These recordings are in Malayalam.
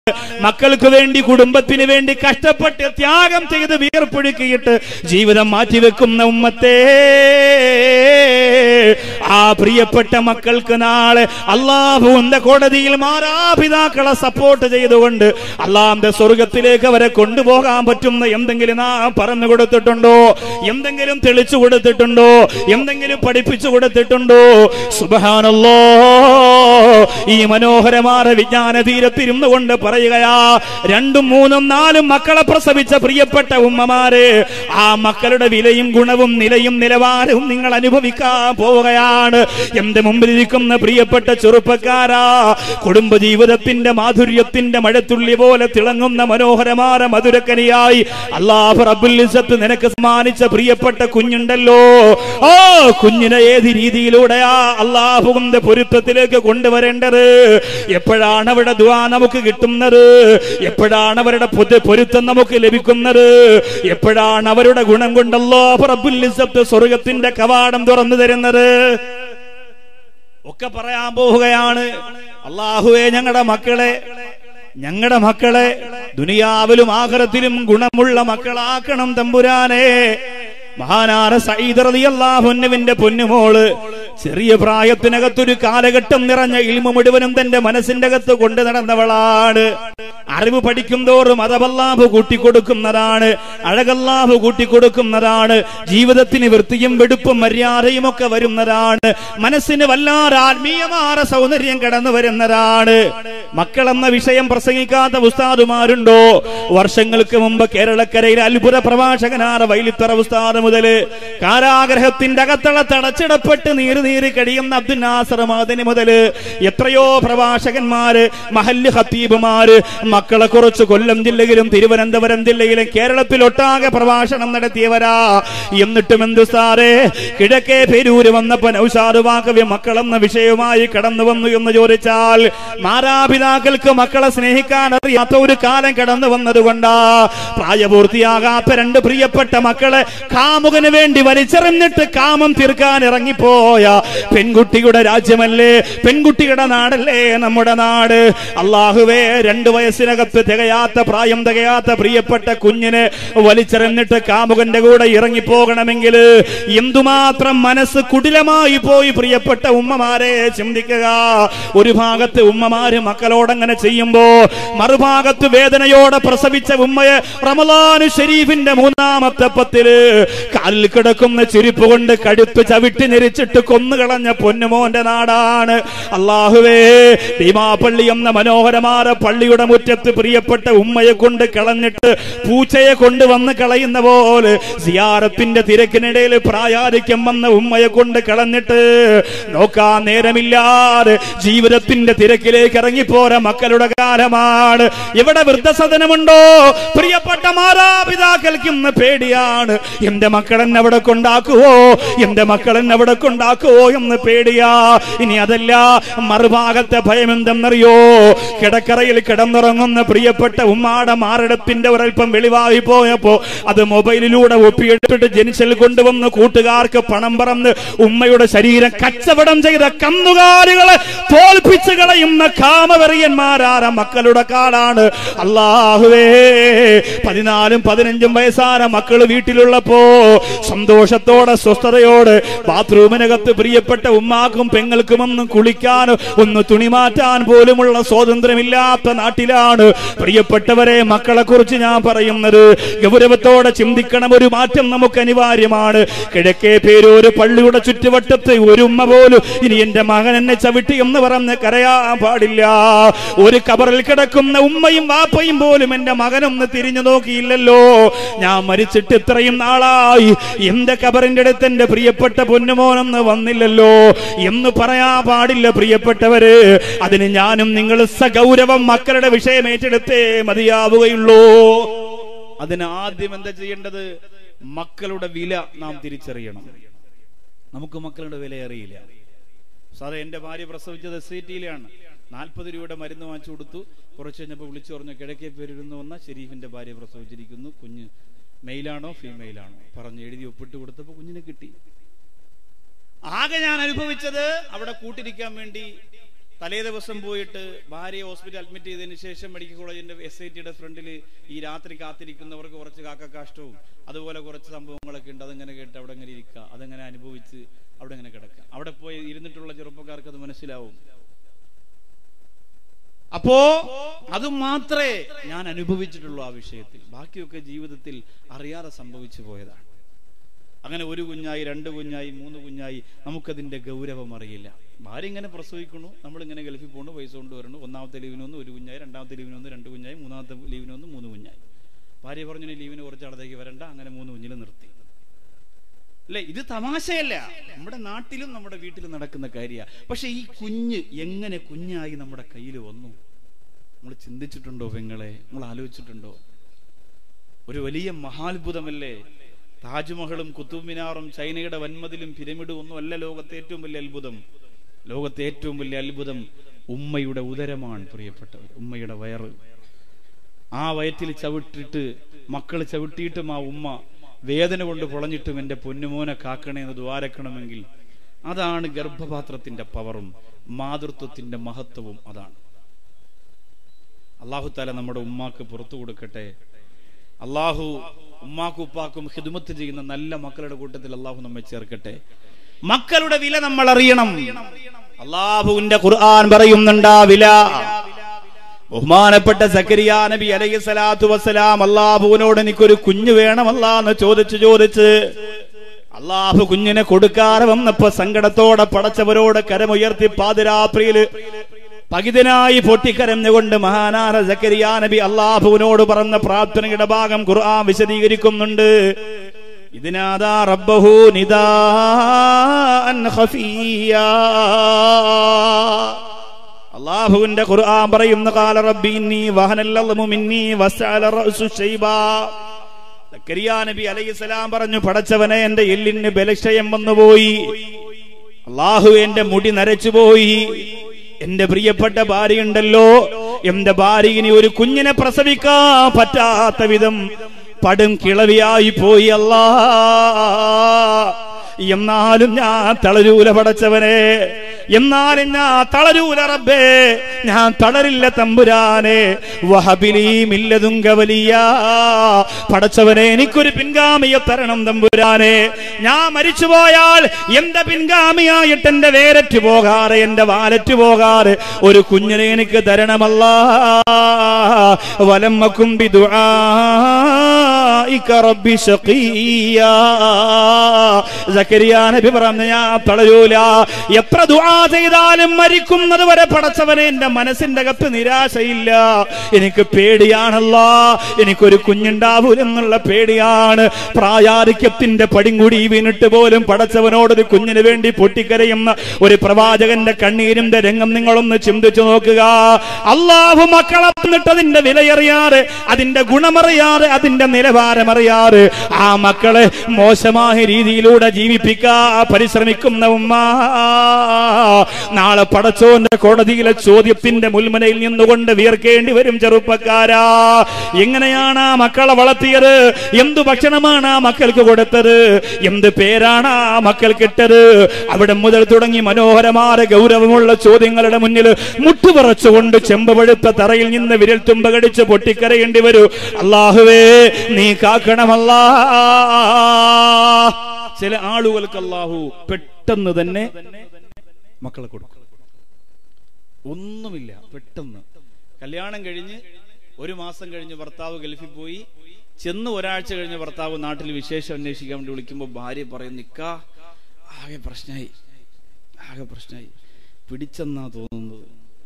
മക്കൾക്ക് വേണ്ടി കുടുംബത്തിന് വേണ്ടി കഷ്ടപ്പെട്ട് ത്യാഗം ചെയ്ത് വിയർപ്പൊഴുക്കിയിട്ട് ജീവിതം മാറ്റിവെക്കുന്ന ഉമ്മത്തെ ആ പ്രിയപ്പെട്ട മക്കൾക്ക് നാളെ അല്ലാഹുവിന്റെ കോടതിയിൽ മാതാപിതാക്കളെ സപ്പോർട്ട് ചെയ്തുകൊണ്ട് അല്ലാഹുവിന്റെ സ്വർഗത്തിലേക്ക് അവരെ കൊണ്ടുപോകാൻ പറ്റുന്ന എന്തെങ്കിലും നാം പറഞ്ഞു കൊടുത്തിട്ടുണ്ടോ? എന്തെങ്കിലും തെളിച്ചു കൊടുത്തിട്ടുണ്ടോ? എന്തെങ്കിലും പഠിപ്പിച്ചു കൊടുത്തിട്ടുണ്ടോ? സുബ്ഹാനല്ലാഹ്. ഈ മനോഹരമായ വിജ്ഞാന തീരത്തിരുന്നു കൊണ്ട് പറയുകയാ, 2, 3, 4 മക്കളെ പ്രസവിച്ച പ്രിയപ്പെട്ട ഉമ്മമാര്, ആ മക്കളുടെ വിലയും ഗുണവും നിലയും നിലവാരവും നിങ്ങൾ അനുഭവിക്കാൻ പോവുകയാണ്. എന്റെ മുമ്പിലിരിക്കുന്ന പ്രിയപ്പെട്ട ചെറുപ്പക്കാരാ, കുടുംബജീവിതത്തിന്റെ മാധുര്യത്തിന്റെ മഴത്തുള്ളി പോലെ തിളങ്ങുന്ന മനോഹരമായ മധുരക്കനിയായി അല്ലാഹു റബ്ബുൽ ഇസ്സത്ത് നിനക്ക് സമ്മാനിച്ച പ്രിയപ്പെട്ട കുഞ്ഞുണ്ടല്ലോ, ആ കുഞ്ഞിനെ ഏത് രീതിയിലൂടെയാ അല്ലാഹുവിന്റെ പൊരുത്തത്തിലേക്ക് കൊണ്ടുവരേണ്ടത്? എപ്പോഴാണ് അവരുടെ ദുആ നമുക്ക് കിട്ടുന്നത്? എപ്പോഴാണ് അവരുടെ പൊരുത്തം നമുക്ക് ലഭിക്കുന്നത്? എപ്പോഴാണ് അവരുടെ ഗുണം കൊണ്ട് അല്ലാഹു റബ്ബുൽ ഇസ്സത്ത് സ്വർഗ്ഗത്തിന്റെ കവാടം തുറന്നു തരുന്നത്? ഒക്കെ പറയാൻ പോവുകയാണ്. അല്ലാഹുവേ, ഞങ്ങളുടെ മക്കളെ ദുനിയാവിലും ആഖിറത്തിലും ഗുണമുള്ള മക്കളാക്കണം തമ്പുരാനെ. മഹാനായ സഈദ് റളിയല്ലാഹു അൻഹുവിന്റെ പൊന്നുമോള് ചെറിയ പ്രായത്തിനകത്തൊരു കാലഘട്ടം നിറഞ്ഞ ഇൽമു മുഴുവനും തന്റെ മനസ്സിന്റെ അകത്ത് കൊണ്ടു നടന്നവളാണ്. അറിവ് പഠിക്കും തോറും അതല്ലാഹു കൂട്ടിക്കൊടുക്കുന്നതാണ്, അഴകല്ലാഹു കൂട്ടിക്കൊടുക്കുന്നതാണ്. ജീവിതത്തിന് വൃത്തിയും വെടുപ്പും മര്യാദയും ഒക്കെ വരുന്നതാണ്. മനസ്സിന് വല്ലാതെ ആത്മീയമായ സൗന്ദര്യം കടന്നു വരുന്നതാണ്. മക്കളെന്ന വിഷയം പ്രസംഗിക്കാത്ത ഉസ്താദുമാരുണ്ടോ? വർഷങ്ങൾക്ക് മുമ്പ് കേരളക്കരയിലെ അത്ഭുത പ്രഭാഷകനായ വൈലിത്തറ ഉസ്താദ് മുതല് കാരാഗ്രഹത്തിന്റെ അകത്തള തടച്ചിടപ്പെട്ട് നീറി കഴിയുന്ന അബ്ദുൽ നാസർ മദനി മുതല് എത്രയോ പ്രഭാഷകന്മാര്, മഹല്ല് ഖത്തീബുമാര് മക്കളെ കുറിച്ച് കൊല്ലം ജില്ലയിലും തിരുവനന്തപുരം ജില്ലയിലും കേരളത്തിലൊട്ടാകെ പ്രഭാഷണം നടത്തിയവരാ. എന്നിട്ടും എന്തു സാറേ, കിഴക്കേ പേരൂര് വന്നപ്പോ നൗഷാദ് വാക്കവി മക്കളെന്ന വിഷയവുമായി കടന്നു വന്നു എന്ന് ചോദിച്ചാൽ, മാതാപിതാക്കൾക്ക് മക്കളെ സ്നേഹിക്കാൻ അറിയാത്ത ഒരു കാലം കടന്നു വന്നതുകൊണ്ടാ പ്രായപൂർത്തിയാകാത്ത 2 പ്രിയപ്പെട്ട മക്കളെ കാമുകന് വേണ്ടി വലിച്ചെറിഞ്ഞിട്ട് കാമം തീർക്കാൻ ഇറങ്ങിപ്പോയ പെൺകുട്ടിയുടെ രാജ്യമല്ലേ, പെൺകുട്ടിയുടെ നാടല്ലേ നമ്മുടെ നാട്. അല്ലാഹുവേ, 2 വയസ്സിനകത്ത് പ്രായം തികയാത്ത പ്രിയപ്പെട്ട കുഞ്ഞിനെ വലിച്ചെറിഞ്ഞിട്ട് കാമുകന്റെ കൂടെ ഇറങ്ങിപ്പോകണമെങ്കിൽ എന്തുമാത്രം മനസ്സ് കുടിലമായി പോയി പ്രിയപ്പെട്ട ഉമ്മമാരെ ചിന്തിക്കുക. ഒരു ഭാഗത്ത് ഉമ്മമാര് മക്കളോടങ്ങനെ ചെയ്യുമ്പോ മറുഭാഗത്ത് വേദനയോടെ പ്രസവിച്ച ഉമ്മയെ റമളാൻ ഷരീഫിന്റെ 3-ാമത്തെ പത്തില് കാലിൽ കിടക്കുന്ന ചെരുപ്പ് കൊണ്ട് കഴുത്ത് ചവിട്ടി ഞെരിച്ചിട്ട് കൊന്നുകളഞ്ഞ പൊന്നുമോന്റെ നാടാണ്. അല്ലാഹുവേ, ഭീമാപള്ളി എന്ന മനോഹരമായ പള്ളിയുടെ മുറ്റത്ത് പ്രിയപ്പെട്ട ഉമ്മയെ കൊണ്ട് കളഞ്ഞിട്ട് പൂച്ചയെ കൊണ്ടുവന്ന് കളയുന്ന പോലെ സിയാറത്തിന്റെ തിരക്കിനിടയിൽ പ്രായാധിക്യം വന്ന ഉമ്മയെ കൊണ്ട് കളഞ്ഞിട്ട് നോക്കാൻ നേരമില്ലാതെ ജീവിതത്തിന്റെ തിരക്കിലേക്ക് ഇറങ്ങിപ്പോര മക്കളുടെ കാലമാണ്. ഇവിടെ വൃദ്ധസദനമുണ്ടോ? പ്രിയപ്പെട്ട മാതാപിതാക്കൾക്ക് ഇന്ന് പേടിയാണ്. എന്റെ മക്കളെന്നെ അവിടെ കൊണ്ടാക്കുവോ, എന്റെ മക്കളെന്നെ അവിടെ കൊണ്ടാക്കുവോ എന്ന് പേടിയാ. ഇനി അതല്ല, മറുഭാഗത്തെ ഭയം എന്തെന്നറിയോ? കിടക്കറയിൽ കിടന്നുറങ്ങുന്ന പ്രിയപ്പെട്ട ഉമ്മാടെ മാറിടത്തിന്റെ ഒരൽപ്പം വെളിവായി പോയപ്പോ അത് മൊബൈലിലൂടെ ഒപ്പിയെടുത്തിട്ട് ജനിച്ചൽ കൊണ്ടുവന്ന് കൂട്ടുകാർക്ക് പണം പറന്ന് ഉമ്മയുടെ ശരീരം കച്ചവടം ചെയ്ത കന്നുകാലികളെ തോൽപ്പിച്ചു കളയുന്ന കാമവെറിയന്മാരാര മക്കളുടെ കാലാണ്. അല്ലാഹുവേ, 14-15 വയസ്സായ മക്കള് വീട്ടിലുള്ളപ്പോ സന്തോഷത്തോടെ സ്വസ്ഥതയോടെ ബാത്റൂമിനകത്ത് പ്രിയപ്പെട്ട ഉമ്മാക്കും പെങ്ങൾക്കും ഒന്നും കുളിക്കാനോ ഒന്ന് തുണി മാറ്റാൻ പോലുമുള്ള സ്വാതന്ത്ര്യമില്ലാത്ത നാട്ടിലാണ് പ്രിയപ്പെട്ടവരെ മക്കളെ കുറിച്ച് ഞാൻ പറയുന്നത്. ഗൗരവത്തോടെ ചിന്തിക്കണം. ഒരു മാറ്റം നമുക്ക് അനിവാര്യമാണ്. കിഴക്കേ പേരൂര് പള്ളിയുടെ ചുറ്റുവട്ടത്ത് ഒരു ഉമ്മ പോലും ഇനി എന്റെ മകൻ എന്നെ ചവിട്ടി എന്ന് പറഞ്ഞ് കരയാൻ പാടില്ല. ഒരു കബറിൽ കിടക്കുന്ന ഉമ്മയും വാപ്പയും പോലും എന്റെ മകനൊന്ന് തിരിഞ്ഞു നോക്കിയില്ലല്ലോ. ഞാൻ മരിച്ചിട്ട് ഇത്രയും നാളായി, എന്റെ കബറിന്റെ അടുത്ത് എന്റെ പ്രിയപ്പെട്ട പൊന്നുമോനൊന്ന് വന്നില്ലല്ലോ എന്ന് പറയാൻ പാടില്ല പ്രിയപ്പെട്ടവര്. അതിന് ഞാനും നിങ്ങൾ സഗൗരവം മക്കളുടെ വിഷയം ഏറ്റെടുത്തേ മതിയാവുകയുള്ളൂ. അതിന് ആദ്യം എന്താ ചെയ്യേണ്ടത്? മക്കളുടെ വില നാം തിരിച്ചറിയണം. നമുക്ക് മക്കളുടെ വില അറിയില്ല. സാറേ, എന്റെ ഭാര്യ പ്രസവിച്ചത് SCTയിലാണ്. 40 രൂപയുടെ മരുന്ന് വാങ്ങിച്ചു കൊടുത്തു. കുറച്ച് കഴിഞ്ഞപ്പോൾ വിളിച്ചു പറഞ്ഞു, കിഴക്കേ പേരിരുന്ന് വന്ന ഷെരീഫിന്റെ ഭാര്യ പ്രസവിച്ചിരിക്കുന്നു, കുഞ്ഞ് മെയിലാണോ ഫീമെയിലാണോ പറഞ്ഞ് എഴുതി ഒപ്പിട്ട് കൊടുത്തപ്പോൾ കുഞ്ഞിനെ കിട്ടി. ആകെ ഞാൻ അനുഭവിച്ചത് അവിടെ കൂട്ടിരിക്കാൻ വേണ്ടി തലേ ദിവസം പോയിട്ട് ഭാര്യയെ ഹോസ്പിറ്റൽ അഡ്മിറ്റ് ചെയ്തതിന് ശേഷം മെഡിക്കൽ കോളേജിന്റെ SITയുടെ ഫ്രണ്ടിൽ ഈ രാത്രി കാത്തിരിക്കുന്നവർക്ക് കുറച്ച് കാക്കക്കാഷ്ടവും അതുപോലെ കുറച്ച് സംഭവങ്ങളൊക്കെ ഉണ്ട്. അതങ്ങനെ കേട്ട് അവിടെ അങ്ങനെ ഇരിക്കുക, അതങ്ങനെ അനുഭവിച്ച് അവിടെ അങ്ങനെ കിടക്കുക. അവിടെ പോയി ഇരുന്നിട്ടുള്ള ചെറുപ്പക്കാർക്ക് അത് മനസ്സിലാവും. അപ്പോ അത് മാത്രമേ ഞാൻ അനുഭവിച്ചിട്ടുള്ളൂ ആ വിഷയത്തിൽ. ബാക്കിയൊക്കെ ജീവിതത്തിൽ അറിയാതെ സംഭവിച്ചു പോയതാണ്. അങ്ങനെ ഒരു കുഞ്ഞായി, 2 കുഞ്ഞായി, 3 കുഞ്ഞായി, നമുക്കതിന്റെ ഗൗരവം അറിയില്ല. ഭാര്യ ഇങ്ങനെ പ്രസവിക്കണു, നമ്മളിങ്ങനെ ഗൾഫിൽ പോകണു, പൈസ കൊണ്ടുവരണു. 1ാമത്തെ ലീവിനൊന്ന് 1 കുഞ്ഞായി, 2ാമത്തെ ലീവിനൊന്ന് 2 കുഞ്ഞായി, 3ാമത്തെ ലീവിനൊന്ന് 3 കുഞ്ഞായി. ഭാര്യ പറഞ്ഞു ലീവിന് കുറച്ച് അടുത്തേക്ക് വരണ്ട, അങ്ങനെ 3 കുഞ്ഞിൽ നിർത്തി. അല്ലെ, ഇത് തമാശയല്ല, നമ്മുടെ നാട്ടിലും നമ്മുടെ വീട്ടിലും നടക്കുന്ന കാര്യമാണ്. പക്ഷെ ഈ കുഞ്ഞ് എങ്ങനെ കുഞ്ഞായി നമ്മുടെ കയ്യിൽ വന്നു? നമ്മൾ ചിന്തിച്ചിട്ടുണ്ടോ പെങ്ങളെ? നമ്മൾ ആലോചിച്ചിട്ടുണ്ടോ? ഒരു വലിയ മഹാത്ഭുതമല്ലേ? താജ്മഹലും കുത്തുബ് മിനാറും ചൈനയുടെ വൻമതിലും പിരമിഡും ഒന്നും അല്ല ലോകത്തെ ഏറ്റവും വലിയ അത്ഭുതം. ലോകത്തെ ഏറ്റവും വലിയ അത്ഭുതം ഉമ്മയുടെ ഉദരമാണ് പ്രിയപ്പെട്ടവർ, ഉമ്മയുടെ വയറ്. ആ വയറ്റിൽ ചവിട്ടിട്ട് മക്കൾ ചവിട്ടിയിട്ടും ആ ഉമ്മ വേദന കൊണ്ട് പൊളഞ്ഞിട്ടും എന്റെ പൊന്നുമോനെ കാക്കണേ എന്ന് ദ്വാരക്കണമെങ്കിൽ അതാണ് ഗർഭപാത്രത്തിന്റെ പവറും മാതൃത്വത്തിന്റെ മഹത്വവും. അതാണ്. അല്ലാഹു തആല നമ്മുടെ ഉമ്മാക്ക് പുറത്തു കൊടുക്കട്ടെ. അല്ലാഹു ഉമ്മാക്കും ഉപ്പാക്കും ഖിദ്മത്ത് ചെയ്യുന്ന നല്ല മക്കളുടെ കൂട്ടത്തിൽ അല്ലാഹു നമ്മെ ചേർക്കട്ടെ. മക്കളുടെ വില നമ്മൾ അറിയണം. അല്ലാഹുവിന്റെ ഖുർആൻ പറയുന്നുണ്ട് ആ വില. ബഹുമാനപ്പെട്ട സക്കരിയ നബി അലൈഹി സ്വലാത്തു വസ്സലാം അല്ലാഹുവിനോട് എനിക്കൊരു കുഞ്ഞ് വേണമല്ലാ എന്ന് ചോദിച്ച് അല്ലാഹു കുഞ്ഞിനെ കൊടുക്കാതെ വന്നപ്പോ സങ്കടത്തോടെ പടച്ചവരോട് കരമുയർത്തി പാതിരാത്രിയില് പകിതനായി പൊട്ടിക്കരഞ്ഞുകൊണ്ട് മഹാനായ സക്കരിയ നബി അല്ലാഹുവിനോട് പറഞ്ഞ പ്രാർത്ഥനയുടെ ഭാഗം ഖുർആൻ വിശദീകരിക്കുന്നുണ്ട്. ഇതിനാദാ റബ്ബഹു നിദാഅൻ ഖഫിയാ. അല്ലാഹുവിന്റെ ഖുർആൻ പറയുന്ന ഖാല റബ്ബി ഇന്നി വഹനൽ അൽമു മിന്നി വസ്അല റഅസു ശൈബാ. സക്കരിയ നബി അലൈഹിസ്സലാം പറഞ്ഞു, പടച്ചവനെ എന്റെ എല്ലിന് ബലക്ഷയം വന്നുപോയി, അല്ലാഹു എന്റെ മുടി നരച്ചുപോയി, എന്റെ പ്രിയപ്പെട്ട ഭാര്യയുണ്ടല്ലോ, എന്റെ ഭാര്യ ഇനി ഒരു കുഞ്ഞിനെ പ്രസവിക്കാൻ പറ്റാത്ത വിധം പടും കിളവിയായി പോയി അല്ലാ. എന്നാലും ഞാൻ തളരൂല പടച്ചവനെ, എന്നാലും ഞാൻ തളരൂല റബ്ബേ, ഞാൻ തളരില്ല തമ്പുരാനെ. വഹബിലി മിൻ ലദുങ്ക വലിയാ. പടച്ചവനെ എനിക്കൊരു പിൻഗാമിയെ തരണം തമ്പുരാനെ. ഞാൻ മരിച്ചുപോയാൽ എന്റെ പിൻഗാമിയായിട്ട് എന്റെ വേരറ്റ് പോകാറ്, എന്റെ വാലറ്റ് പോകാറ് ഒരു കുഞ്ഞിനെ എനിക്ക് തരണമല്ലാ. വലമ്മക്കും ബിദുആഇക റബ്ബി ശഖിയാ. സക്കരിയ നബി പറഞ്ഞു, ഞാൻ തളരൂല, എത്ര ദുആ ചെയ്താലും മരിക്കുന്നത് വരെ പടച്ചവനെ എന്റെ മനസ്സിന്റെ അകത്ത് നിരാശയില്ല. എനിക്ക് പേടിയാണല്ലോ, എനിക്കൊരു കുഞ്ഞുണ്ടാവൂലെന്നുള്ള പേടിയാണ്. പ്രായാധിക്യത്തിന്റെ പടിങ്കുടി വീണിട്ട് പോലും പടച്ചവനോടൊരു കുഞ്ഞിന് വേണ്ടി പൊട്ടിക്കരയുന്ന ഒരു പ്രവാചകന്റെ കണ്ണീരിന്റെ രംഗം നിങ്ങളൊന്ന് ചിന്തിച്ചു നോക്കുക. അല്ലാഹു മക്കളെ തന്നിട്ട് അതിന്റെ വിലയറിയാറ്, അതിന്റെ ഗുണമറിയാറ്, അതിന്റെ നിലവാരമറിയാറ് ആ മക്കളെ മോശമായ രീതിയിലൂടെ ജീവിപ്പിക്കാ പരിശ്രമിക്കുന്ന ഉമ്മ നാളെ പടച്ചോന്റെ കോടതിയിലെ ചോദ്യത്തിന്റെ മുൾമുനയിൽ നിന്നുകൊണ്ട് വിയർക്കേണ്ടി വരും. ചെറുപ്പക്കാരാ, എങ്ങനെയാണ് ആ മക്കളെ വളർത്തിയത്? എന്തു ഭക്ഷണമാണ് ആ മക്കൾക്ക് കൊടുത്തത്? എന്ത് പേരാണ് ആ മക്കൾക്ക് ഇട്ടത്? അവിടെ മുതൽ തുടങ്ങി മനോഹരമായ ഗൗരവമുള്ള ചോദ്യങ്ങളുടെ മുന്നിൽ മുട്ടുപറച്ചുകൊണ്ട് ചെമ്പ് പഴുത്ത തറയിൽ നിന്ന് വിരൽ തുമ്പ കടിച്ച് പൊട്ടിക്കരയേണ്ടി വരൂ. അല്ലാഹുവേ നീ കാക്കണമല്ലാ. ചില ആളുകൾക്ക് അല്ലാഹു പെട്ടെന്ന് തന്നെ മക്കളെ കൊടുക്കും. ഒന്നുമില്ല, പെട്ടെന്ന് കല്യാണം കഴിഞ്ഞ് 1 മാസം കഴിഞ്ഞ് ഭർത്താവ് ഗൾഫിൽ പോയി, ചെന്ന് ഒരാഴ്ച കഴിഞ്ഞ് ഭർത്താവ് നാട്ടിൽ വിശേഷം അന്വേഷിക്കാൻ വേണ്ടി വിളിക്കുമ്പോൾ ഭാര്യ പറയും, നിക്കാ ആകെ പ്രശ്നമായി, പിടിച്ചെന്നാ തോന്നുന്നത്,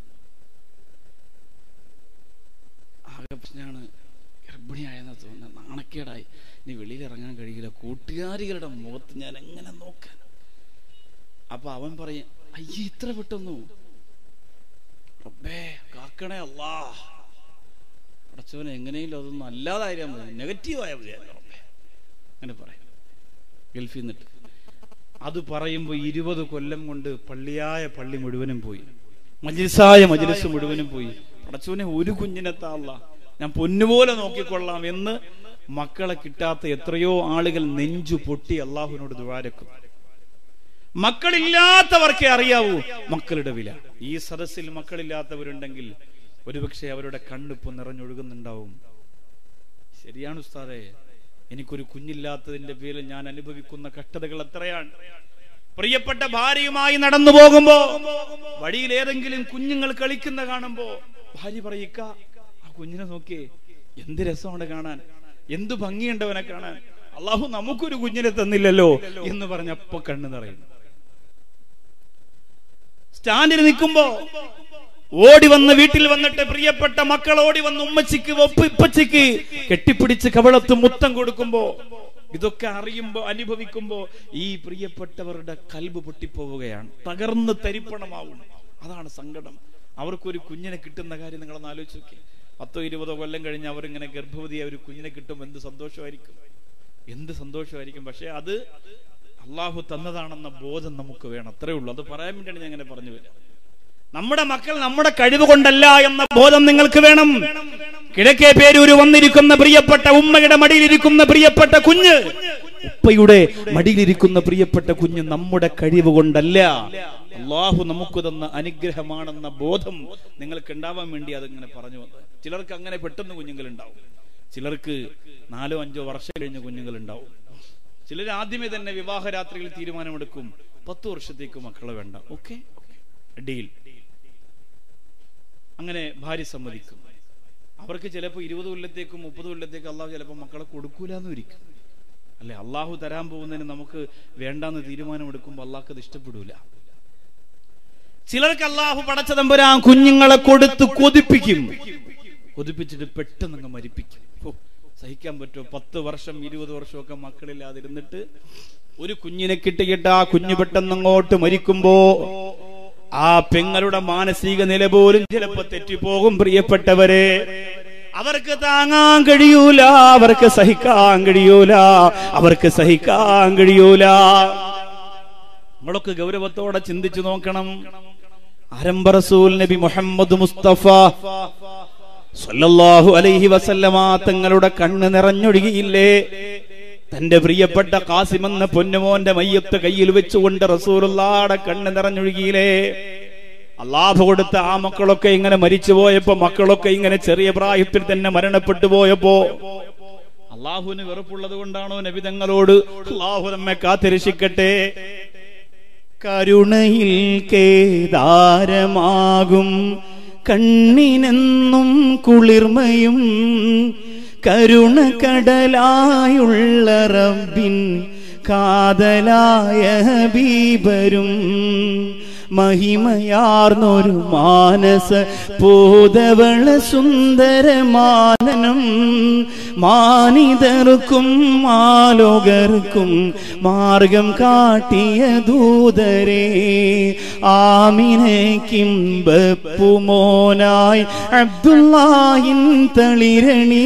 ആകെ പ്രശ്നമാണ്, ഗർഭിണിയായെന്നാ തോന്നുന്നത്, നാണക്കേടായി, ഇനി വെളിയിൽ ഇറങ്ങാൻ കഴിയില്ല, കൂട്ടുകാരികളുടെ മുഖത്ത് ഞാൻ എങ്ങനെ നോക്കാൻ. അപ്പൊ അവൻ പറയും, അയ്യേ ഇത്ര പെട്ടെന്നു, റബ്ബേ കാക്കണേ അല്ലാ, അടച്ചവനെ എങ്ങനെയും അതൊന്നും അല്ലാതായാൽ മതി, നെഗറ്റീവായാൽ മതിയല്ലോ റബ്ബേ, അങ്ങനെ പറയും ഗൾഫിൽ നിന്നിട്ട്. അത് പറയുമ്പോൾ 20 കൊല്ലം കൊണ്ട് പള്ളി മുഴുവനും പോയി, മജ്ലിസ് മുഴുവനും പോയി. അടച്ചവനെ ഒരു കുഞ്ഞിനെത്താല്ല, ഞാൻ പൊന്നുപോലെ നോക്കിക്കൊള്ളാം എന്ന് മക്കളെ കിട്ടാത്ത എത്രയോ ആളുകൾ നെഞ്ചു പൊട്ടി അള്ളാഹുവിനോട് ദുആ രക്കും. മക്കളില്ലാത്തവർക്കേ അറിയാവൂ മക്കളുടെ വില. ഈ സദസ്സിൽ മക്കളില്ലാത്തവരുണ്ടെങ്കിൽ ഒരുപക്ഷെ അവരുടെ കണ്ണിപ്പോ നിറഞ്ഞൊഴുകുന്നുണ്ടാവും. ശരിയാണ് ഉസ്താദേ, എനിക്കൊരു കുഞ്ഞില്ലാത്തതിന്റെ പേരിൽ ഞാൻ അനുഭവിക്കുന്ന കഷ്ടതകൾ എത്രയാണ്. പ്രിയപ്പെട്ട ഭാര്യയുമായി നടന്നു പോകുമ്പോ വഴിയിൽ ഏതെങ്കിലും കുഞ്ഞുങ്ങൾ കളിക്കുന്ന കാണുമ്പോ ഭാര്യ പറയിക്ക, ആ കുഞ്ഞിനെ നോക്കിയേ, എന്ത് രസമാണ് കാണാൻ, എന്ത് ഭംഗിയുണ്ടവനെ കാണാൻ, അള്ളാഹു നമുക്കൊരു കുഞ്ഞിനെ തന്നില്ലല്ലോ എന്ന് പറഞ്ഞപ്പോ കണ്ണു നിറയും. സ്റ്റാൻഡിൽ നിൽക്കുമ്പോ ഓടി വന്ന് വീട്ടിൽ വന്നിട്ട് പ്രിയപ്പെട്ട മക്കൾ ഓടി വന്ന് ഉമ്മച്ചിക്ക് ഇപ്പച്ചിക്ക് കെട്ടിപ്പിടിച്ച് കവളത്ത് മുത്തം കൊടുക്കുമ്പോ, ഇതൊക്കെ അറിയുമ്പോ അനുഭവിക്കുമ്പോ ഈ പ്രിയപ്പെട്ടവരുടെ കൽബ് പൊട്ടിപ്പോവുകയാണ്, തകർന്ന് തരിപ്പണമാവും. അതാണ് സങ്കടം. അവർക്കൊരു കുഞ്ഞിനെ കിട്ടുന്ന കാര്യം നിങ്ങളൊന്ന് ആലോചിച്ച് നോക്കി. 10-20 കൊല്ലം കഴിഞ്ഞ് അവരിങ്ങനെ ഗർഭവതിയായ ഒരു കുഞ്ഞിനെ കിട്ടും, എന്ത് സന്തോഷമായിരിക്കും, എന്ത് സന്തോഷമായിരിക്കും. പക്ഷെ അത് അള്ളാഹു തന്നതാണെന്ന ബോധം നമുക്ക് വേണം, അത്രേ ഉള്ളൂ. അത് പറയാൻ വേണ്ടിയാണ് ഞാൻ അങ്ങനെ പറഞ്ഞു വരാം. നമ്മുടെ മക്കൾ നമ്മുടെ കഴിവ് കൊണ്ടല്ല എന്ന ബോധം നിങ്ങൾക്ക് വേണം. കിഴക്കേ പേരൂര് വന്നിരിക്കുന്ന പ്രിയപ്പെട്ട ഉമ്മയുടെ മടിയിലിരിക്കുന്ന പ്രിയപ്പെട്ട കുഞ്ഞ്, ഉപ്പയുടെ മടിയിലിരിക്കുന്ന പ്രിയപ്പെട്ട കുഞ്ഞ് നമ്മുടെ കഴിവ് കൊണ്ടല്ല, അള്ളാഹു നമുക്ക് തന്ന അനുഗ്രഹമാണെന്ന ബോധം നിങ്ങൾക്ക് ഉണ്ടാവാൻ വേണ്ടി അതിങ്ങനെ പറഞ്ഞു വന്നത്. ചിലർക്ക് അങ്ങനെ പെട്ടെന്ന് കുഞ്ഞുങ്ങൾ ഉണ്ടാവും, ചിലർക്ക് 4-5 വർഷം കഴിഞ്ഞ കുഞ്ഞുങ്ങൾ ഉണ്ടാവും. ചിലർ ആദ്യമേ തന്നെ വിവാഹരാത്രിയിൽ തീരുമാനമെടുക്കും, 10 വർഷത്തേക്ക് മക്കളെ വേണ്ട, ഓക്കെ ഡീൽ. അങ്ങനെ ഭാര്യ സമ്മതിക്കും. അവർക്ക് ചിലപ്പോൾ 20 കൊല്ലത്തേക്കും 30 കൊല്ലത്തേക്കും അള്ളാഹു ചിലപ്പോൾ മക്കളെ കൊടുക്കൂലെന്നും ഇരിക്കും. അല്ലെ, അള്ളാഹു തരാൻ പോകുന്നതിന് നമുക്ക് വേണ്ടാന്ന് തീരുമാനമെടുക്കുമ്പോൾ അള്ളാഹ്ക്ക് അത് ഇഷ്ടപ്പെടൂല. ചിലർക്ക് അള്ളാഹു പടച്ച തമ്പുരാൻ കുഞ്ഞുങ്ങളെ കൊടുത്ത് കൊതിപ്പിക്കും, കൊതിപ്പിച്ചിട്ട് പെട്ടെന്ന് അങ്ങ് മരിപ്പിക്കും. സഹിക്കാൻ പറ്റുമോ? 10 വർഷം 20 വർഷമൊക്കെ മക്കളില്ലാതിരുന്നിട്ട് ഒരു കുഞ്ഞിനെ കിട്ടിയിട്ട് ആ കുഞ്ഞു പെട്ടെന്ന് അങ്ങോട്ട് മരിക്കുമ്പോ ആ പെങ്ങളുടെ മാനസിക നില പോലും ചിലപ്പോ തെറ്റിപ്പോകും. പ്രിയപ്പെട്ടവരെ, അവർക്ക് താങ്ങാൻ കഴിയൂല, അവർക്ക് സഹിക്കാൻ കഴിയൂല, അവർക്ക് സഹിക്കാൻ കഴിയൂല. നമ്മളൊക്കെ ഗൗരവത്തോടെ ചിന്തിച്ചു നോക്കണം. ആരംഭ റസൂൽ നബി മുഹമ്മദ് മുസ്തഫ സല്ലല്ലാഹു അലൈഹി വസല്ലമ തങ്ങളുടെ കണ്ണ് നിറഞ്ഞൊഴുകിയില്ലേ? തന്റെ പ്രിയപ്പെട്ട ഖാസിം എന്ന പൊന്നുമോന്റെ മയ്യത്ത് കയ്യിൽ വെച്ചുകൊണ്ട് റസൂലുള്ളാഹിയുടെ കണ്ണ് നിറഞ്ഞൊഴുകിയില്ലേ? അല്ലാഹു കൊടുത്ത ആ മക്കളൊക്കെ ഇങ്ങനെ മരിച്ചു പോയപ്പോ, മക്കളൊക്കെ ഇങ്ങനെ ചെറിയ പ്രായത്തിൽ തന്നെ മരണപ്പെട്ടു പോയപ്പോ അള്ളാഹുവിന് വെറുപ്പുള്ളത് കൊണ്ടാണോ നബി തങ്ങളോട്? അള്ളാഹു നമ്മെ കാത്തിരക്ഷിക്കട്ടെ. കരുണയിൽ കേദാരമാകും കണ്ണിനെന്നും കുളിർമയും കരുണ കടലായുള്ള റബ്ബിൻ കാതലായ ഹബീബരും മഹിമയാർന്നൊരു മാനസ പൂതവള സുന്ദരമാനനം മാനിതർക്കും മാലോകർക്കും മാർഗം കാട്ടിയ ദൂതരേ ആമിനയ്ക്കും ബപ്പുമോനായി അബ്ദുല്ലാഹിൻ തളിരണി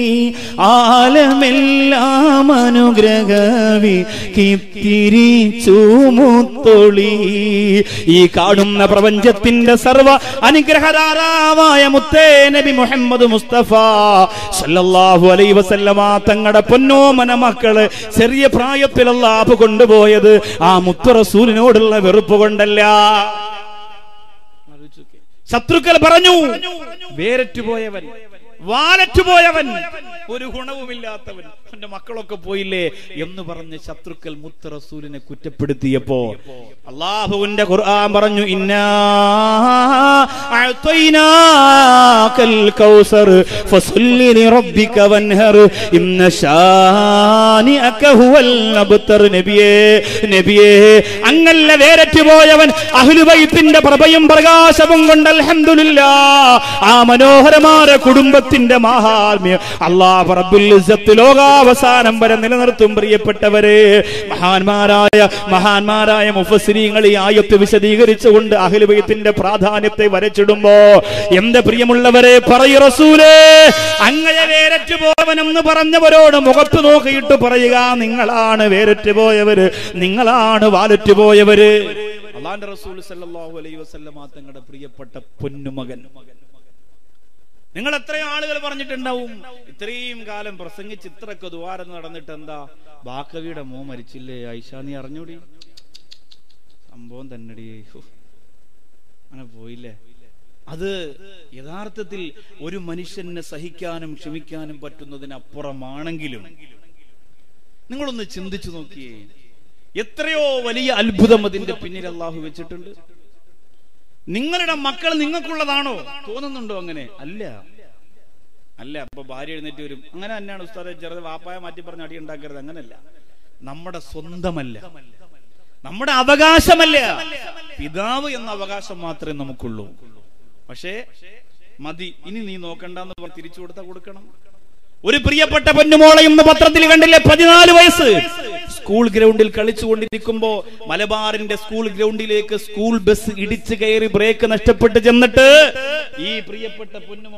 ആലമെല്ലാം അനുഗ്രഹവി കിത്തിരിച്ചു മുത്തൊളി. ഈ കാണുന്ന പ്രപഞ്ചത്തിന്റെ സർവ അനുഗ്രഹധാരാവായ മുത്തേ നബി മുഹമ്മദ് മുസ്തഫ സല്ലല്ലാഹു അലൈഹി വസല്ലമ തങ്ങളുടെ പൊന്നോമന മക്കള് ചെറിയ പ്രായത്തിൽ അല്ലാഹു കൊണ്ടുപോയത് ആ മുത്ത് റസൂലിനോടുള്ള വെറുപ്പ് കൊണ്ടല്ല. ശത്രുക്കൾ പറഞ്ഞു, വേരറ്റുപോയവൻ, വാലറ്റുപോയവൻ, ഒരു ഗുണവുമില്ലാത്തവൻ, അവന്റെ മക്കളൊക്കെ പോയില്ലേ എന്ന് പറഞ്ഞ് ശത്രുക്കൾ മുത്ത് റസൂലിനെ കുറ്റപ്പെടുത്തിയപ്പോ അല്ലാഹുവിന്റെ ഖുർആൻ പറഞ്ഞു, ഇന്നാ അഅ്തൈനാകൽ കൗസർ ഫസല്ലി ലിറബ്ബിക വൻഹർ ഇന്ന ശാനിഅക ഹുവൽ അബ്തർ. നബിയേ അങ്ങല്ല വേരറ്റുപോയവൻ അഹ്ലു ബൈത്തിന്റെ പ്രഭയും പ്രകാശവും കൊണ്ട് അൽഹംദുലില്ലാഹ് ആ മനോഹരമായ കുടുംബത്തിന്റെ മഹാത്മ്യം അല്ലാഹു റബ്ബുൽ ഇസ്സത്ത് ലോകാവസാനം വരെ നിലനിർത്തും. പ്രിയപ്പെട്ടവരെ, മഹാന്മാരായ മുഫസ്സിരീങ്ങൾ ഈ ആയത്ത് വിശദീകരിച്ചുകൊണ്ട് അഹ്ലു ബൈത്തിന്റെ പ്രാധാന്യത്തെ വരച്ചിടുമ്പോ, എന്റെ പ്രിയമുള്ളവരെ പറയൂ റസൂലേ, അങ്ങയെ വേരറ്റുപോയവനെന്ന് പറഞ്ഞവരോട് മുഖത്ത് നോക്കിയിട്ട് പറയുക, നിങ്ങളാണ് വേരറ്റുപോയവര്, നിങ്ങളാണ് വാലറ്റുപോയവര്. അല്ലാഹുവിന്റെ റസൂൽ സല്ലല്ലാഹു അലൈഹി വസല്ലമ തങ്ങളുടെ പ്രിയപ്പെട്ട പൊന്നുമകൻ. നിങ്ങൾ എത്രയോ ആളുകൾ പറഞ്ഞിട്ടുണ്ടാവും, ഇത്രയും കാലം പ്രസംഗിച്ച് ഇത്രയൊക്കെ ദ്വാരം നടന്നിട്ട് എന്താ ബാക്കവിയുടെ മോ മരിച്ചില്ലേ? ആയിഷ നീ അറിഞ്ഞൂടി? സംഭവം തന്നെടിയേ, അങ്ങനെ പോയില്ലേ. അത് യഥാർത്ഥത്തിൽ ഒരു മനുഷ്യനെ സഹിക്കാനും ക്ഷമിക്കാനും പറ്റുന്നതിനപ്പുറമാണെങ്കിലും നിങ്ങളൊന്ന് ചിന്തിച്ചു നോക്കിയേ, എത്രയോ വലിയ അത്ഭുതം അതിന്റെ പിന്നിൽ അള്ളാഹു വെച്ചിട്ടുണ്ട്. നിങ്ങളുടെ മക്കൾ നിങ്ങൾക്കുള്ളതാണോ? തോന്നുന്നുണ്ടോ അങ്ങനെ? അല്ല അല്ല. അപ്പൊ ഭാര്യ എഴുന്നേറ്റ് വരും, അങ്ങനെ തന്നെയാണ് ഉസ്താദെ, ചെറുത് വാപ്പായ മാറ്റി പറഞ്ഞ് അടി ഉണ്ടാക്കരുത്. അങ്ങനല്ല, നമ്മുടെ സ്വന്തമല്ല, നമ്മുടെ അവകാശമല്ല. പിതാവ് എന്ന അവകാശം മാത്രമേ നമുക്കുള്ളൂ. പക്ഷേ മതി, ഇനി നീ നോക്കണ്ടെന്ന് പറഞ്ഞ് തിരിച്ചു കൊടുത്താൽ കൊടുക്കണം. ഒരു പ്രിയപ്പെട്ട പൊന്നുമോളെ ഇന്ന് പത്രത്തിൽ കണ്ടില്ലേ, 14 വയസ്സ്, സ്കൂൾ ഗ്രൗണ്ടിൽ കളിച്ചുകൊണ്ടിരിക്കുമ്പോ മലബാറിന്റെ സ്കൂൾ ഗ്രൗണ്ടിലേക്ക് സ്കൂൾ ബസ് ഇടിച്ചു കയറി ബ്രേക്ക് നഷ്ടപ്പെട്ട് ചെന്നിട്ട് ഈ പ്രിയപ്പെട്ട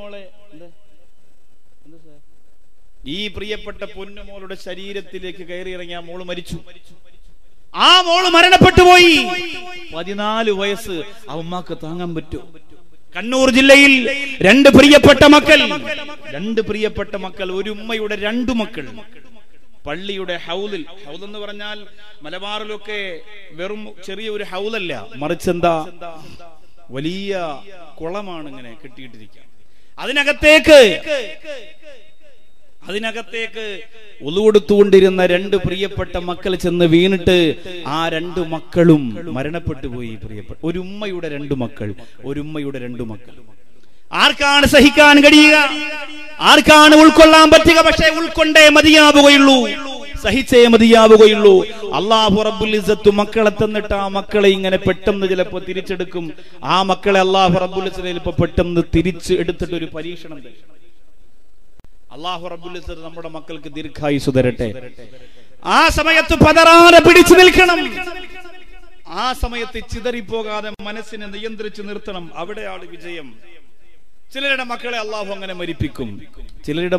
പൊന്നുമോളുടെ ശരീരത്തിലേക്ക് കയറി ഇറങ്ങിയ ആ മോള് മരിച്ചു. ആ മോള് മരണപ്പെട്ടു പോയി. 14 വയസ്സ്. ആ ഉമ്മാക്ക് താങ്ങാൻ പറ്റൂ? കണ്ണൂർ ജില്ലയിൽ രണ്ട് പ്രിയപ്പെട്ട മക്കൾ, ഒരു ഉമ്മയുടെ 2 മക്കൾ പള്ളിയുടെ ഹൗദിൽ, ഹൗദ് എന്ന് പറഞ്ഞാൽ മലബാറിലൊക്കെ വെറും ചെറിയ ഒരു ഹൗദല്ല, മറിച്ച് എന്താ, വലിയ കുളമാണ് ഇങ്ങനെ കെട്ടിയിട്ടിരിക്കുക. അതിനകത്തേക്ക് ഒളു കൊടുത്തുകൊണ്ടിരുന്ന 2 പ്രിയപ്പെട്ട മക്കൾ ചെന്ന് വീണിട്ട് ആ 2 മക്കളും മരണപ്പെട്ടു പോയി. ഒരു ഉമ്മയുടെ 2 മക്കൾ. ആർക്കാണ് സഹിക്കാൻ കഴിയുക? ആർക്കാണ് ഉൾക്കൊള്ളാൻ പറ്റുക? പക്ഷേ ഉൾക്കൊണ്ടേ മതിയാവുകയുള്ളൂ, സഹിച്ചേ മതിയാവുകയുള്ളൂ. അല്ലാഹു റബ്ബുൽ ഇസ്സത്ത് മക്കളെ തന്നിട്ട് ആ മക്കളെ ഇങ്ങനെ പെട്ടെന്ന് ചിലപ്പോൾ തിരിച്ചെടുക്കും. ആ മക്കളെ അല്ലാഹു റബ്ബുൽ ഇസ്സത്ത് ചിലപ്പോൾ പെട്ടെന്ന് തിരിച്ച് എടുത്തിട്ട് ഒരു പരീക്ഷണം തരും. അല്ലാഹു റബ്ബുൽ ഇസ്സത്ത് നമ്മുടെ മക്കൾക്ക് ദീർഘായുസ്സ് തരട്ടെ. ആ സമയത്ത് പതറാതെ പിടിച്ചു നിൽക്കണം. ആ സമയത്ത് ചിതറിപ്പോകാതെ മനസ്സിനെ നിയന്ത്രിച്ചു നിർത്തണം. അവിടെയാണ് വിജയം. ചിലരുടെ മക്കളെ അള്ളാഹു അങ്ങനെ മരിപ്പിക്കും. ചിലരുടെ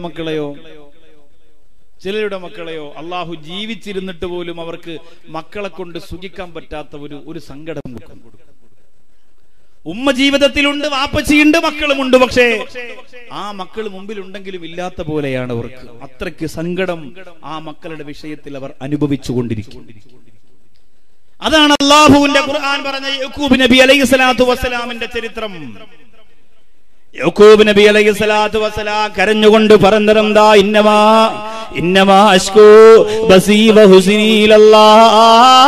മക്കളെയോ അള്ളാഹു ജീവിച്ചിരുന്നിട്ട് പോലും അവർക്ക് മക്കളെ കൊണ്ട് സുഖിക്കാൻ പറ്റാത്ത ഒരു സങ്കടം കൊടുക്കും. ഉമ്മ ജീവിതത്തിലുണ്ട്, വാപ്പച്ചിയുണ്ട്, മക്കളുമുണ്ട്. പക്ഷേ ആ മക്കൾ മുമ്പിലുണ്ടെങ്കിലും ഇല്ലാത്ത പോലെയാണ് അവർക്ക്. അത്രയ്ക്ക് സങ്കടം ആ മക്കളുടെ വിഷയത്തിൽ അവർ അനുഭവിച്ചുകൊണ്ടിരിക്കും. അതാണ് അല്ലാഹുവിന്റെ ഖുർആൻ പറഞ്ഞ യാക്കൂബ് നബി അലൈഹിസ്സലാത്തു വസ്സലാമിന്റെ ചരിത്രം. യാക്കൂബ് നബി അലൈഹിസ്സലാത്തു വസ്സലാം കരഞ്ഞുകൊണ്ട് പറഞ്ഞിരുന്നാ, ഇന്നമാ അശ്കൂ ബസീ വഹുസ്നി ഇലല്ലാഹ്.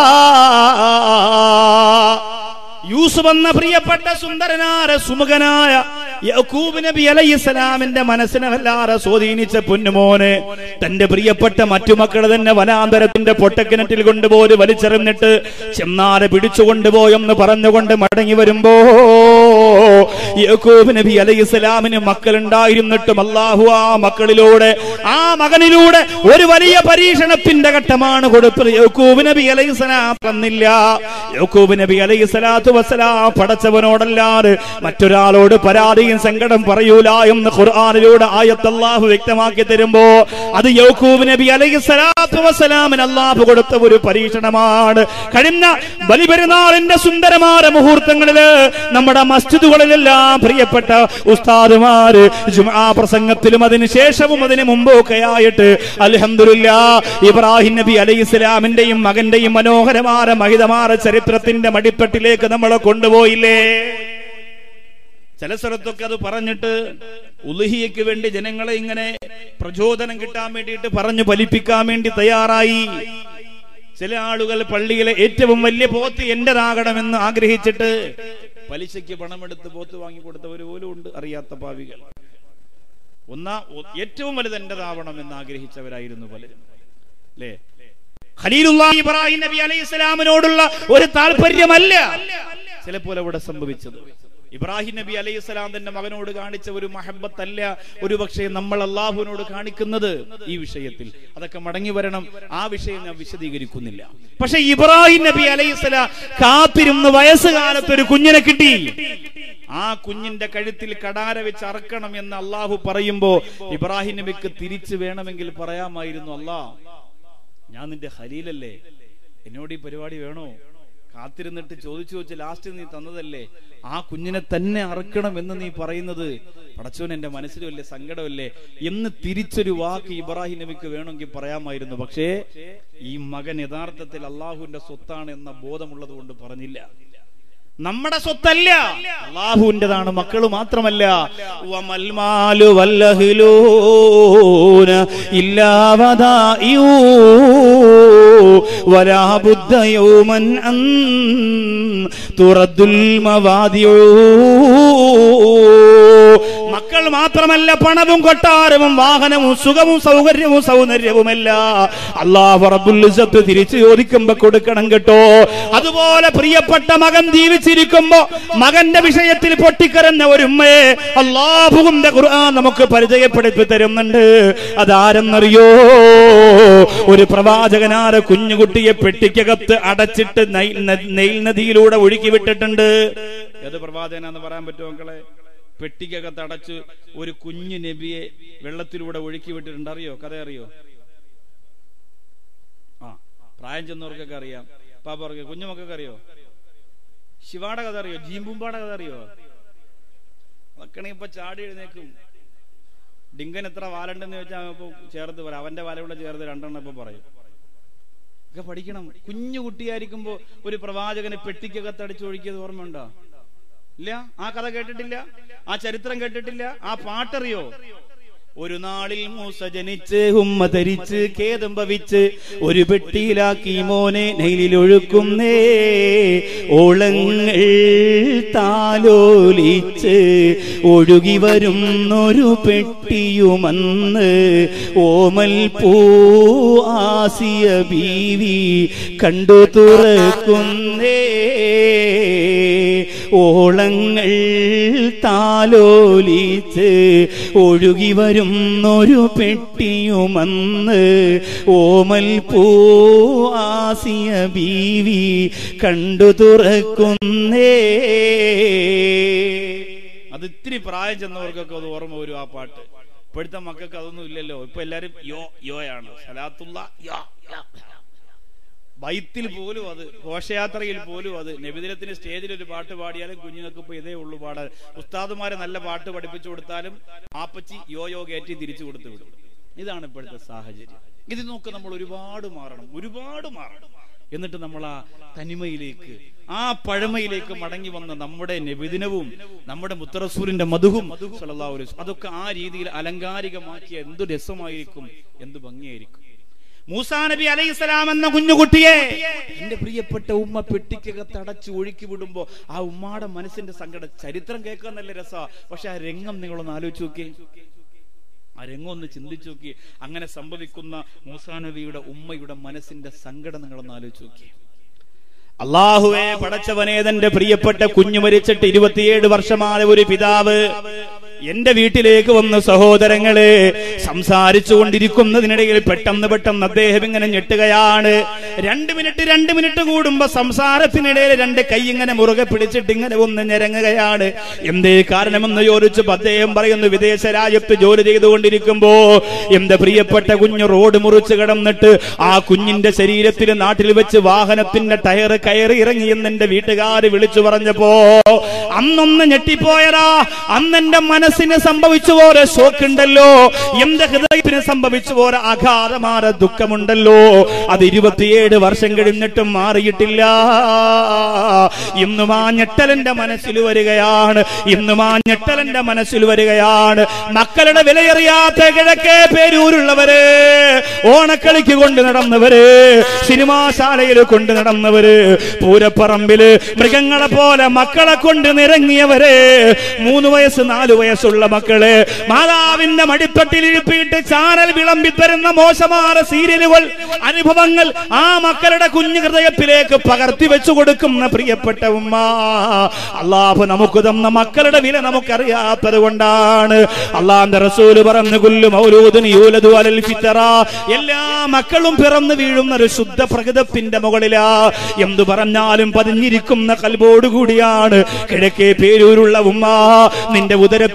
യൂസുഫ് എന്ന പ്രിയപ്പെട്ട സുന്ദരനായ സുമുഖനായ യാക്കൂബ് നബി അലൈഹിസ്സലാമിന്റെ മനസ്സിനെ വല്ലാതെ സ്വാധീനിച്ച പൊന്നുമോന് തന്റെ പ്രിയപ്പെട്ട മറ്റു മക്കളെ തന്നെ വനാന്തരത്തിന്റെ പൊട്ടക്കിണറ്റിൽ കൊണ്ടുപോയി വലിച്ചെറിഞ്ഞിട്ട് ചെന്നാരെ പിടിച്ചുകൊണ്ടുപോയെന്ന് പറഞ്ഞുകൊണ്ട് മടങ്ങി വരുമ്പോ യാക്കൂബ് നബി അലൈഹിസ്സലാമിന് മക്കളുണ്ടായിരുന്നിട്ടും അല്ലാഹു ആ മക്കളിലൂടെ, ആ മകനിലൂടെ ഒരു വലിയ പരീക്ഷണത്തിന്റെ ഘട്ടമാണ് കൊടുത്തത്. യാക്കൂബ് നബി അലൈഹിസ്സലാം തന്നില്ല. യാക്കൂബ് നബി അലൈഹിസ്സലാത്തു വസ്സലാം പടച്ചവനോടല്ലാതെ മറ്റൊരാളോട് പരാതിയും സങ്കടം പറയൂല എന്ന് ഖുർആനിലൂടെ ആയത്ത് അല്ലാഹു വ്യക്തമാക്കി തരുമ്പോ അത് യാക്കൂബ് നബി അലൈഹിസ്സലാത്തു വസ്സലാമിന് അല്ലാഹു കൊടുത്ത ഒരു പരീക്ഷണമാണ്. കഴിഞ്ഞ ബലിപെരുന്നാളിന്റെ സുന്ദരമായ മുഹൂർത്തങ്ങളില് നമ്മുടെ മസ്ജിദുകളിലെല്ലാം പ്രിയപ്പെട്ട ഉസ്താദുമാര് ജുമുഅ പ്രസംഗത്തിലും അതിനുശേഷവും അതിനു മുമ്പൊക്കെ ആയിട്ട് അൽഹംദുലില്ലാഹ് ഇബ്രാഹിം നബി അലൈഹിസ്സലാമിന്റെയും മകന്റെയും മനോഹരമായ മഹിതമായ ചരിത്രത്തിന്റെ മടിത്തട്ടിലേക്ക് നമ്മളെ കൊണ്ടുപോയില്ലേ? ചില സ്ഥലത്തൊക്കെ അത് പറഞ്ഞിട്ട് ഉളുഹിയയ്ക്ക് വേണ്ടി ജനങ്ങളെ ഇങ്ങനെ പ്രചോദനം കിട്ടാൻ വേണ്ടിയിട്ട് പറഞ്ഞു ഫലിപ്പിക്കാൻ വേണ്ടി തയ്യാറായി. ചില ആളുകൾ പള്ളിയിലെ ഏറ്റവും വലിയ പോത്ത് എന്റേതാകണമെന്ന് ആഗ്രഹിച്ചിട്ട് പലിശയ്ക്ക് പണമെടുത്ത് പോത്ത് വാങ്ങിക്കൊടുത്തവർ പോലും ഉണ്ട്, അറിയാത്ത പാവികൾ. ഏറ്റവും വലുത് എന്റേതാവണം എന്ന് ആഗ്രഹിച്ചവരായിരുന്നു പലരും, അല്ലേ? ഖലീലുല്ലാഹി ഇബ്രാഹിം നബി അലൈഹിസ്സലാമിനോടുള്ള ഒരു താല്പര്യമല്ല ചിലപ്പോൾ അവിടെ സംഭവിച്ചത്. ഇബ്രാഹിം നബി അലൈഹിസ്സലാം തന്റെ മകനോട് കാണിച്ച ഒരു മഹബത്തല്ല ഒരു പക്ഷേ നമ്മൾ അള്ളാഹുവിനോട് കാണിക്കുന്നത് ഈ വിഷയത്തിൽ. അതൊക്കെ മടങ്ങി വരണം, ആ വിഷയം ഞാൻ വിശദീകരിക്കുന്നില്ല. പക്ഷെ ഇബ്രാഹിം നബി അലൈഹിസ്സലാം കാത്തിരുന്ന് വയസ്സുകാലത്ത് ഒരു കുഞ്ഞിനെ കിട്ടി. ആ കുഞ്ഞിന്റെ കഴുത്തിൽ കടാര വെച്ച് അറക്കണം എന്ന് അള്ളാഹു പറയുമ്പോ ഇബ്രാഹിം നബിക്ക് തിരിച്ചു വേണമെങ്കിൽ പറയാമായിരുന്നു, അല്ലാ ഞാൻ നിന്റെ ഖലീലല്ലേ, എന്നോട് ഈ പരിപാടി വേണോ? കാത്തിരുന്നിട്ട് ചോദിച്ചു ലാസ്റ്റ് നീ തന്നതല്ലേ, ആ കുഞ്ഞിനെ തന്നെ അറുക്കണം എന്ന് നീ പറയുന്നത് പടച്ചോൻ എന്റെ മനസ്സിൽ വലിയ സങ്കടമല്ലേ എന്ന് തിരിച്ചൊരു വാക്ക് ഇബ്രാഹിം നബിക്ക് വേണമെങ്കിൽ പറയാമായിരുന്നു. പക്ഷേ ഈ മകൻ യഥാർത്ഥത്തിൽ അള്ളാഹുവിന്റെ സ്വത്താണ് എന്ന ബോധമുള്ളത് കൊണ്ട് പറഞ്ഞില്ല. നമ്മുടെ സ്വത്തല്ല, അല്ലാഹുവിന്റേതാണ്. മക്കള് മാത്രമല്ല, വമൽമാലു വല്ലഹ്ലൂന ഇല്ലാ വദാഇഉ വലാ ബുദ്ദ യൗമൻ അൻ തുറദ്ദുൽ മവാദിഉ. മക്കൾ മാത്രമല്ല, പണവും കൊട്ടാരവും വാഹനവും സുഖവും സൗകര്യവും സൗന്ദര്യവുമല്ല അല്ലാഹു റബ്ബുൽ ഇസ്സത്ത് തിരിച്ചു ചോദിക്കുമ്പോ കൊടുക്കണം കേട്ടോ. അതുപോലെ പ്രിയപ്പെട്ട മകൻ ജീവിച്ചിരിക്കുമ്പോ മകന്റെ വിഷയത്തിൽ പൊട്ടിക്കരഞ്ഞ ഒരു ഉമ്മയെ അല്ലാഹുവിന്റെ ഖുർആൻ നമുക്ക് പരിചയപ്പെടുത്തി തരുന്നുണ്ട്. അതാരെന്നറിയോ? ഒരു പ്രവാചകനാര കുഞ്ഞുകുട്ടിയെ പെട്ടിക്കകത്ത് അടച്ചിട്ട് നൈൽ നദിയിലൂടെ ഒഴുക്കി വിട്ടിട്ടുണ്ട്. ഏത് പ്രവാചകനാന്ന് പറയാൻ പറ്റുമോ മക്കളെ? പെട്ടിക്കകത്ത് അടച്ച് ഒരു കുഞ്ഞു നബിയെ വെള്ളത്തിലൂടെ ഒഴുക്കി വിട്ടിട്ടുണ്ട്. അറിയോ? കഥ അറിയോ? ആ, പ്രായം ചെന്നവർക്കൊക്കെ അറിയാം, പാപ്പർക്ക്, കുഞ്ഞുമക്കൊക്കെ അറിയോ? ശിവാടെ കഥ അറിയോ? ജീമ്പുമ്പാടെ കഥ അറിയോ? അതൊക്കെ ഇപ്പൊ ചാടി എഴുന്നേക്കും. ഡിങ്കൻ എത്ര വാലുണ്ടെന്ന് വെച്ചാൽ ഇപ്പൊ ചേർത്ത് പറയാം, അവന്റെ വാലൂടെ ചേർത്ത് രണ്ടെണ്ണം ഇപ്പൊ പറയും. ഒക്കെ പഠിക്കണം. കുഞ്ഞു കുട്ടിയായിരിക്കുമ്പോ ഒരു പ്രവാചകനെ പെട്ടിക്കകത്ത് അടിച്ചൊഴുക്കിയത് ഓർമ്മയുണ്ടോ? ഇല്ല. ആ കഥ കേട്ടിട്ടില്ല, ആ ചരിത്രം കേട്ടിട്ടില്ല, ആ പാട്ടറിയോ? ഒരു നാളിൽ മൂസ ജനിച്ച് ഉമ്മ ധരിച്ച് ഖേദം ഭവിച്ച് ഒരു പെട്ടിയിലാക്കി മോനെ നൈലിലൊഴുക്കുന്നേ. ഓളങ്ങൾ താലോലിച്ച് ഒഴുകി വരുന്നൊരു പെട്ടിയുമന്ന് ഓമൽ പൂ ആസിയ ബീവി കണ്ടു തുറക്കുന്നേ. ഓളങ്ങൾ താലോലിച്ച് ഒഴുകി വരുന്നൊരു പെട്ടിയുമന്ന് ഓമൽ പൂ ആസിയ ബീവി കണ്ടു തുറക്കുന്നേ. അത് ഇത്തിരി പ്രായം ചെന്നവർക്കൊക്കെ അത് ഓർമ്മ വരും ആ പാട്ട്. ഇപ്പോഴത്തെ മക്കൾക്ക് അതൊന്നും ഇല്ലല്ലോ. ഇപ്പൊ എല്ലാരും യോയാണ്, സലാത്തുള്ള യോ. ബൈത്തിൽ പോലും അത്, ഘോഷയാത്രയിൽ പോലും അത്, നബിദിനത്തിന് സ്റ്റേജിൽ ഒരു പാട്ട് പാടിയാലും കുഞ്ഞുങ്ങൾക്ക് ഇപ്പൊ ഇതേ ഉള്ളു പാടാൻ. ഉസ്താദുമാരെ നല്ല പാട്ട് പഠിപ്പിച്ചു കൊടുത്താലും ആപ്പച്ചി യോ കയറ്റി തിരിച്ചു കൊടുത്തു വിടും. ഇതാണ് ഇപ്പോഴത്തെ സാഹചര്യം. ഇത് നോക്ക്, നമ്മൾ ഒരുപാട് മാറണം. എന്നിട്ട് നമ്മൾ ആ തനിമയിലേക്ക്, ആ പഴമയിലേക്ക് മടങ്ങി വന്ന നമ്മുടെ നബിദിനവും നമ്മുടെ മുത്തറസൂലിന്റെ മധുഹും സല്ലല്ലാഹു അലൈഹി വസല്ലം അതൊക്കെ ആ രീതിയിൽ അലങ്കാരികമാക്കിയ എന്ത് രസമായിരിക്കും, എന്ത് ഭംഗിയായിരിക്കും. മൂസാ നബി അലൈഹിസ്സലാം എന്ന കുഞ്ഞുകുട്ടിയെ എന്റെ പ്രിയപ്പെട്ട ഉമ്മ പെട്ടിക്കകത്ത് അടച്ചു ഒഴുക്കി വിടുമ്പോ ആ ഉമ്മയുടെ മനസ്സിന്റെ സങ്കടം ചരിത്രം കേൾക്കാൻ നല്ല രസമാണ്. പക്ഷെ ആ രംഗം നിങ്ങളൊന്ന് ആലോചിച്ച് നോക്കി, ആ രംഗം ഒന്ന് ചിന്തിച്ചു നോക്കി. അങ്ങനെ സംഭവിക്കുന്ന മൂസാ നബിയുടെ ഉമ്മയുടെ മനസ്സിന്റെ സങ്കടം നിങ്ങളൊന്ന് ആലോചിച്ച് നോക്കി. അല്ലാഹുവേ പടച്ചവനേ, തന്റെ പ്രിയപ്പെട്ട കുഞ്ഞു മരിച്ചിട്ട് 27 വർഷമായ ഒരു പിതാവ് എന്റെ വീട്ടിലേക്ക് വന്ന് സഹോദരങ്ങളെ സംസാരിച്ചു കൊണ്ടിരിക്കുന്നതിനിടയിൽ പെട്ടെന്ന് അദ്ദേഹം ഇങ്ങനെ ഞെട്ടുകയാണ്. 2 മിനിറ്റ് കൂടുമ്പോ സംസാരത്തിനിടയിൽ 2 കൈ ഇങ്ങനെ മുറുകെ പിടിച്ചിട്ട് ഇങ്ങനെ ഒന്ന് ഞെരങ്ങുകയാണ്. എന്തേ കാരണമെന്ന് ചോദിച്ചപ്പോ അദ്ദേഹം പറയുന്നു, വിദേശ രാജ്യത്ത് ജോലി ചെയ്തുകൊണ്ടിരിക്കുമ്പോ എന്റെ പ്രിയപ്പെട്ട കുഞ്ഞ് റോഡ് മുറിച്ച് കിടന്നിട്ട് ആ കുഞ്ഞിന്റെ ശരീരത്തിൽ നാട്ടിൽ വെച്ച് വാഹനത്തിന്റെ ടയർ കയറി ഇറങ്ങി എന്ന് എന്റെ വീട്ടുകാര് വിളിച്ചു പറഞ്ഞപ്പോ അന്നൊന്ന് ഞെട്ടിപ്പോയടാ. അന്നെന്റെ മനസ്സിന് സംഭവിച്ചു പോലെ ഷോക്കുണ്ടല്ലോ, എന്റെ ഹൃദയത്തിന് സംഭവിച്ചു പോലെ അഗാധമായ ദുഃഖമുണ്ടല്ലോ. അത് 27 വർഷം കഴിഞ്ഞിട്ടും മാറിയിട്ടില്ല. ഇന്നും ആ ഞെട്ടലെന്റെ മനസ്സിൽ വരികയാണ്. മക്കളുടെ വിലയറിയാത്ത കിഴക്കേ പേരൂരുള്ളവര്, ഓണക്കളിക്ക് കൊണ്ട് നടന്നവര്, സിനിമാശാലയിൽ കൊണ്ട് നടന്നവര്, പൂരപ്പറമ്പില് മൃഗങ്ങളെ പോലെ മക്കളെ കൊണ്ട് നിരങ്ങിയവര്, 3 വയസ്സ് 4 വയസ്സുള്ള മക്കളെ മാതാവിന്റെ മടിത്തട്ടിൽ ഇരുപ്പിയിട്ട് ചാനൽ വിളമ്പി തരുന്ന മോശമായ സീരിയലുകൾ, അനുഭവങ്ങൾ ആ മക്കളുടെ കുഞ്ഞു ഹൃദയത്തിലേക്ക് പകർത്തി വെച്ചു കൊടുക്കുന്ന പ്രിയപ്പെട്ട ഉമ്മ. അല്ലാഹു നമുക്ക് തന്ന മക്കളുടെ വില നമുക്കറിയാത്തത് കൊണ്ടാണ്. അല്ലാഹുവിന്റെ റസൂൽ പറഞ്ഞു, കുല്ലു മൗലൂദിൻ യൂലദു അലൽ ഫിത്ര, എല്ലാ മക്കളും പിറന്നു വീഴുന്ന ഒരു ശുദ്ധ പ്രകൃതത്തിന്റെ മുകളിലാ. എന്തു പറഞ്ഞാലും പതിഞ്ഞിരിക്കുന്ന കൽബോട് കൂടിയാണ്. കിഴക്കേ പേരൂരുള്ള ഉമ്മ, നിന്റെ ഉദരത്തിൽ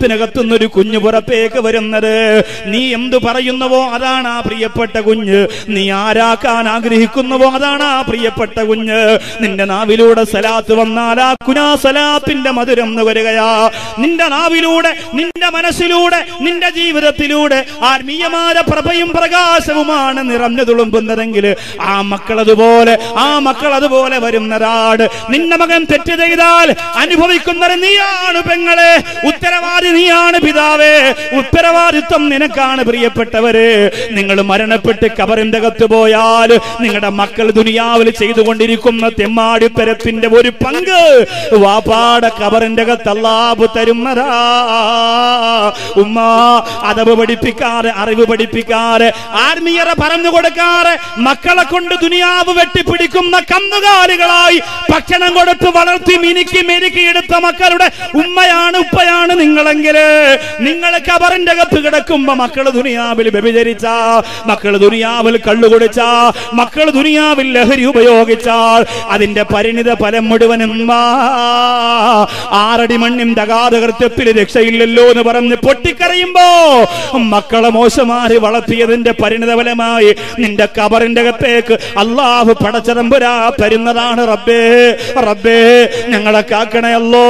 ഹൃദയത്തിനകത്തുനിന്നൊരു കുഞ്ഞു പുറത്തേക്ക് വരുന്നത്. നീ എന്തു പറയുന്നുവോ അതാണ് ആ പ്രിയപ്പെട്ട കുഞ്ഞ്. നീ ആരാക്കാൻ ആഗ്രഹിക്കുന്നുവോ അതാണ് ആ പ്രിയപ്പെട്ട കുഞ്ഞ്. നിന്റെ നാവിലൂടെ സലാത്ത് വന്നാൽ ആ കുഞ്ഞാ സലാത്തിന്റെ മധുരം വരികയാ. നിന്റെ നാവിലൂടെ, നിന്റെ മനസ്സിലൂടെ, നിന്റെ ജീവിതത്തിലൂടെ ആത്മീയമായ പ്രഭയും പ്രകാശവുമാണ് നിറഞ്ഞു തുളുമ്പുന്നതെങ്കിൽ ആ മക്കൾ അതുപോലെ വരുന്നതാണ്. നിന്റെ മകൻ തെറ്റ് ചെയ്താൽ അനുഭവിക്കുന്നത് നീയാണ് പെങ്ങളെ. ഉത്തരവാദി നീയാണ് പിതാവേ. ഉത്തരവാദിത്വം നിനക്കാണ് പ്രിയപ്പെട്ടവര്. നിങ്ങൾ മരണപ്പെട്ട് കബറിന്റെ അകത്ത് പോയാൽ നിങ്ങളുടെ മക്കൾ ദുനിയാവിൽ ചെയ്തുകൊണ്ടിരിക്കുന്ന തെമ്മാടിത്തരത്തിന്റെ ഒരു പങ്ക് വാപ്പാടെ കബറിന്റെ അകത്ത് അല്ലാഹു തരുന്നതാ. ഉമ്മ അതവ് പഠിപ്പിക്കാറ്, അറിവ് പഠിപ്പിക്കാറ്, ആത്മീയത പറഞ്ഞു കൊടുക്കാറ്, മക്കളെ കൊണ്ട് ദുനിയാവ് വെട്ടിപ്പിടിക്കുന്ന കന്നുകാലികളായി ഭക്ഷണം കൊടുത്ത് വളർത്തി മിനുക്കി മെരുക്കിയെടുത്ത മക്കളുടെ ഉമ്മയാണ് ഉപ്പയാണ് നിങ്ങളെങ്കില് നിങ്ങൾ കബറിന്റെ അകത്ത് കിടക്കുമ്പോ മക്കള് ദുനിയാവിൽ വ്യഭിചരിച്ച, മക്കള് ദുനിയാവിൽ കള്ളുകുടിച്ച, മക്കള് ദുനിയാവിൽ ലഹരി ഉപയോഗിച്ചാൽ അതിന്റെ പരിണിത ഫലം മുഴുവനും 6 അടി മണ്ണിന്റെ അഗാധകൃത്യത്തിൽ രക്ഷയില്ലല്ലോ എന്ന് പറഞ്ഞ് പൊട്ടിക്കരയുമ്പോ മക്കളെ മോശമാരി വളർത്തിയതിന്റെ പരിണിത ഫലമായി നിന്റെ കബറിന്റെ അകത്തേക്ക് അല്ലാഹു പടച്ചതമ്പുരാ തരുന്നതാണ്. റബ്ബേ റബ്ബേ ഞങ്ങളെ കാക്കണയല്ലോ.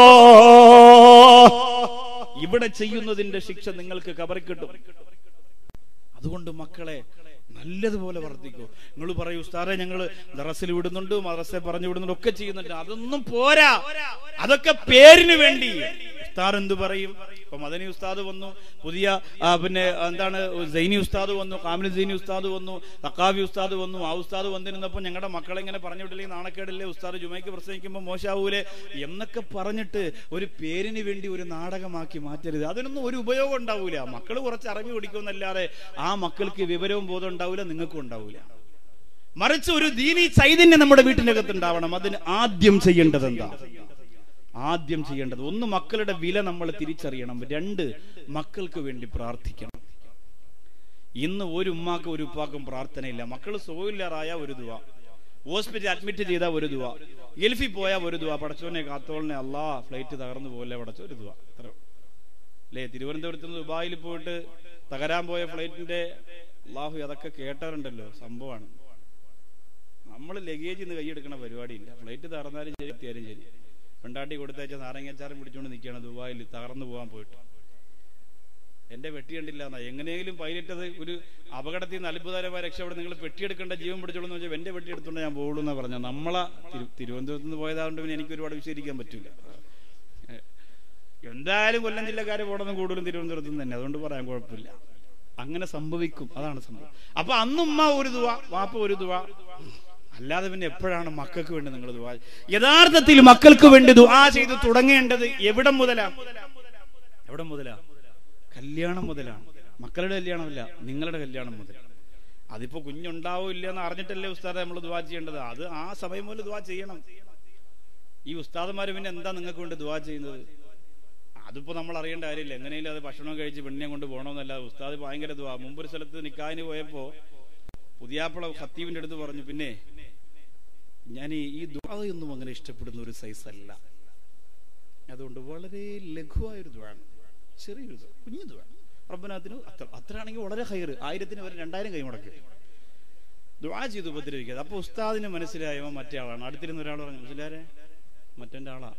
ഇവിടെ ചെയ്യുന്നതിന്റെ ശിക്ഷ നിങ്ങൾക്ക് കബറിൽ കിട്ടും. അതുകൊണ്ട് മക്കളെ നല്ലതുപോലെ വർദ്ധിക്കൂ. നിങ്ങൾ പറയൂ ഉസ്താദേ ഞങ്ങൾ ദറസിൽ വിടുന്നുണ്ട്, മദ്രസ പറഞ്ഞു വിടുന്നുണ്ട്, ഒക്കെ ചെയ്യുന്നുണ്ട്. അതൊന്നും പോരാ. അതൊക്കെ പേരിന് വേണ്ടി. ഉസ്താദ് എന്ത് പറയും? ഇപ്പൊ മദനി ഉസ്താദ് വന്നു, പുതിയ പിന്നെ എന്താണ് സൈനി ഉസ്താദ് വന്നു, കാമിൽ സൈനി ഉസ്താദ് വന്നു, തക്കാവി ഉസ്താദ് വന്നു. ആ ഉസ്താദ് വന്നിരുന്നപ്പോ ഞങ്ങളുടെ മക്കളെ ഇങ്ങനെ പറഞ്ഞു വിട്ടില്ലെങ്കിൽ നാണക്കേടില്ലേ, ഉസ്താദ് ജുമയ്ക്ക് പ്രസംഗിക്കുമ്പോൾ മോശാവൂലേ എന്നൊക്കെ പറഞ്ഞിട്ട് ഒരു പേരിന് വേണ്ടി ഒരു നാടകമാക്കി മാറ്റരുത്. അതിനൊന്നും ഒരു ഉപയോഗം ഉണ്ടാവൂല. മക്കൾ കുറച്ച് അറിവ് പിടിക്കുമെന്നല്ലാതെ ആ മക്കൾക്ക് വിവരവും ബോധം ഉണ്ടാവില്ല, നിങ്ങൾക്കും ഉണ്ടാവില്ല. മറിച്ച് ഒരു ദീനി ചൈതന്യം നമ്മുടെ വീട്ടിന്റെ അകത്ത് ഉണ്ടാവണം. അതിന് ആദ്യം ചെയ്യേണ്ടത് എന്താ? ആദ്യം ചെയ്യേണ്ടത് 1 മക്കളുടെ വില നമ്മൾ തിരിച്ചറിയണം. 2 മക്കൾക്ക് വേണ്ടി പ്രാർത്ഥിക്കണം. ഇന്ന് ഒരു ഉമ്മാക്കും ഒരു ഉപ്പാക്കും പ്രാർത്ഥനയില്ല. മക്കൾ സുഖമില്ലാറായ ഒരു ദുആ, ഹോസ്പിറ്റലിൽ അഡ്മിറ്റ് ചെയ്താൽ ഒരു ദുആ, ഗൾഫിൽ പോയാൽ ഒരു ദുആ, പടച്ചോനെ കാത്തോളനെ അല്ലാ ഫ്ലൈറ്റ് തകർന്നു പോലെ പടച്ച ഒരു ദുആ. അത്ര അല്ലേ? തിരുവനന്തപുരത്ത് നിന്ന് ദുബായിൽ പോയിട്ട് തകരാൻ പോയ ഫ്ലൈറ്റിന്റെ അല്ലാഹു അതൊക്കെ കേട്ടവരുണ്ടല്ലോ, സംഭവമാണ്. നമ്മൾ ലഗേജ് ഇന്ന് കൈയെടുക്കണ പരിപാടിയില്ല. ഫ്ലൈറ്റ് തകർന്നാലും ശരി, എത്തിയാലും ശരി. പെണ്ടാട്ടി കൊടുത്തയച്ച നാരങ്ങാച്ചാറും പിടിച്ചുകൊണ്ട് നിൽക്കുകയാണ് ദുബായിൽ തകർന്നു പോകാൻ പോയിട്ട്. എന്റെ പെട്ടി കണ്ടില്ല എന്നാ. എങ്ങനെയെങ്കിലും പൈലറ്റ് അത് ഒരു അപകടത്തിൽ നിന്ന് അത്ഭുതകരമായി രക്ഷപ്പെടും, നിങ്ങൾ പെട്ടിയെടുക്കേണ്ട ജീവൻ പിടിച്ചോളൂ എന്ന് വെച്ചാൽ എന്റെ പെട്ടി എടുത്തോണ്ട് ഞാൻ പോകുള്ളൂ എന്നാ പറഞ്ഞ. നമ്മളെ തിരുവനന്തപുരത്ത് നിന്ന് പോയതാകൊണ്ട് പിന്നെ എനിക്ക് ഒരുപാട് വിശദീകരിക്കാൻ പറ്റില്ല. എന്തായാലും കൊല്ലം ജില്ലക്കാര് പോകണമെന്ന് കൂടുതലും തിരുവനന്തപുരത്ത് നിന്ന് തന്നെ, അതുകൊണ്ട് പറയാൻ കുഴപ്പമില്ല. അങ്ങനെ സംഭവിക്കും, അതാണ് സംഭവം. അപ്പൊ അന്നുമ്മ ഒരു ദുആ, വാപ്പ ഒരു ദുആ. അല്ലാതെ പിന്നെ എപ്പോഴാണ് മക്കൾക്ക് വേണ്ടി നിങ്ങൾ ദുആ? യഥാർത്ഥത്തിൽ മക്കൾക്ക് വേണ്ടി ദുആ ചെയ്ത് തുടങ്ങേണ്ടത് എവിടെ മുതലാ? കല്യാണം മുതലാണ്. മക്കളുടെ കല്യാണമല്ല, നിങ്ങളുടെ കല്യാണം മുതൽ. അതിപ്പോ കുഞ്ഞുണ്ടാവോ ഇല്ല എന്ന് അറിഞ്ഞിട്ടല്ലേ ഉസ്താദെ നമ്മൾ ദുആ ചെയ്യേണ്ടത്. അത് ആ സമയം മുതൽ ദുആ ചെയ്യണം. ഈ ഉസ്താദന്മാര് പിന്നെ എന്താ നിങ്ങൾക്ക് വേണ്ടി ദുആ ചെയ്യുന്നത്? അതിപ്പോ നമ്മൾ അറിയേണ്ട കാര്യമില്ല. എങ്ങനെയും അത് ഭക്ഷണം കഴിച്ച് പെണ്ണിനെ കൊണ്ട് പോകണമെന്നല്ല. ഉസ്താദ് ഭയങ്കര ദുആ. മുമ്പൊരു സ്ഥലത്ത് നിക്കാഹിന് പോയപ്പോ പുതിയാപ്പിള ഖത്തീബിന്റെ അടുത്ത് പറഞ്ഞു, പിന്നെ ഞാൻ ഈ ദുആ ഒന്നും അങ്ങനെ ഇഷ്ടപ്പെടുന്ന ഒരു സൈസ് അല്ല, അതുകൊണ്ട് വളരെ ലഘുവായൊരു ദുആ, ചെറിയൊരു ദുആ, കുഞ്ഞു ദുആ, റബ്ബനാത്തിന് അത്രയാണെങ്കിൽ വളരെ ഹൈർ, 1000-ന് വരെ 2000 കൈ മുടക്കി ദുആ ചെയ്ത് ഉപദ്രവിക്കാതെ. അപ്പൊ ഉസ്താദിന് മനസ്സിലായവ മറ്റേ ആളാണ്. അടുത്തിരുന്ന ഒരാൾ പറഞ്ഞു, മുസ്ലിയാരെ മറ്റേ ആളാ.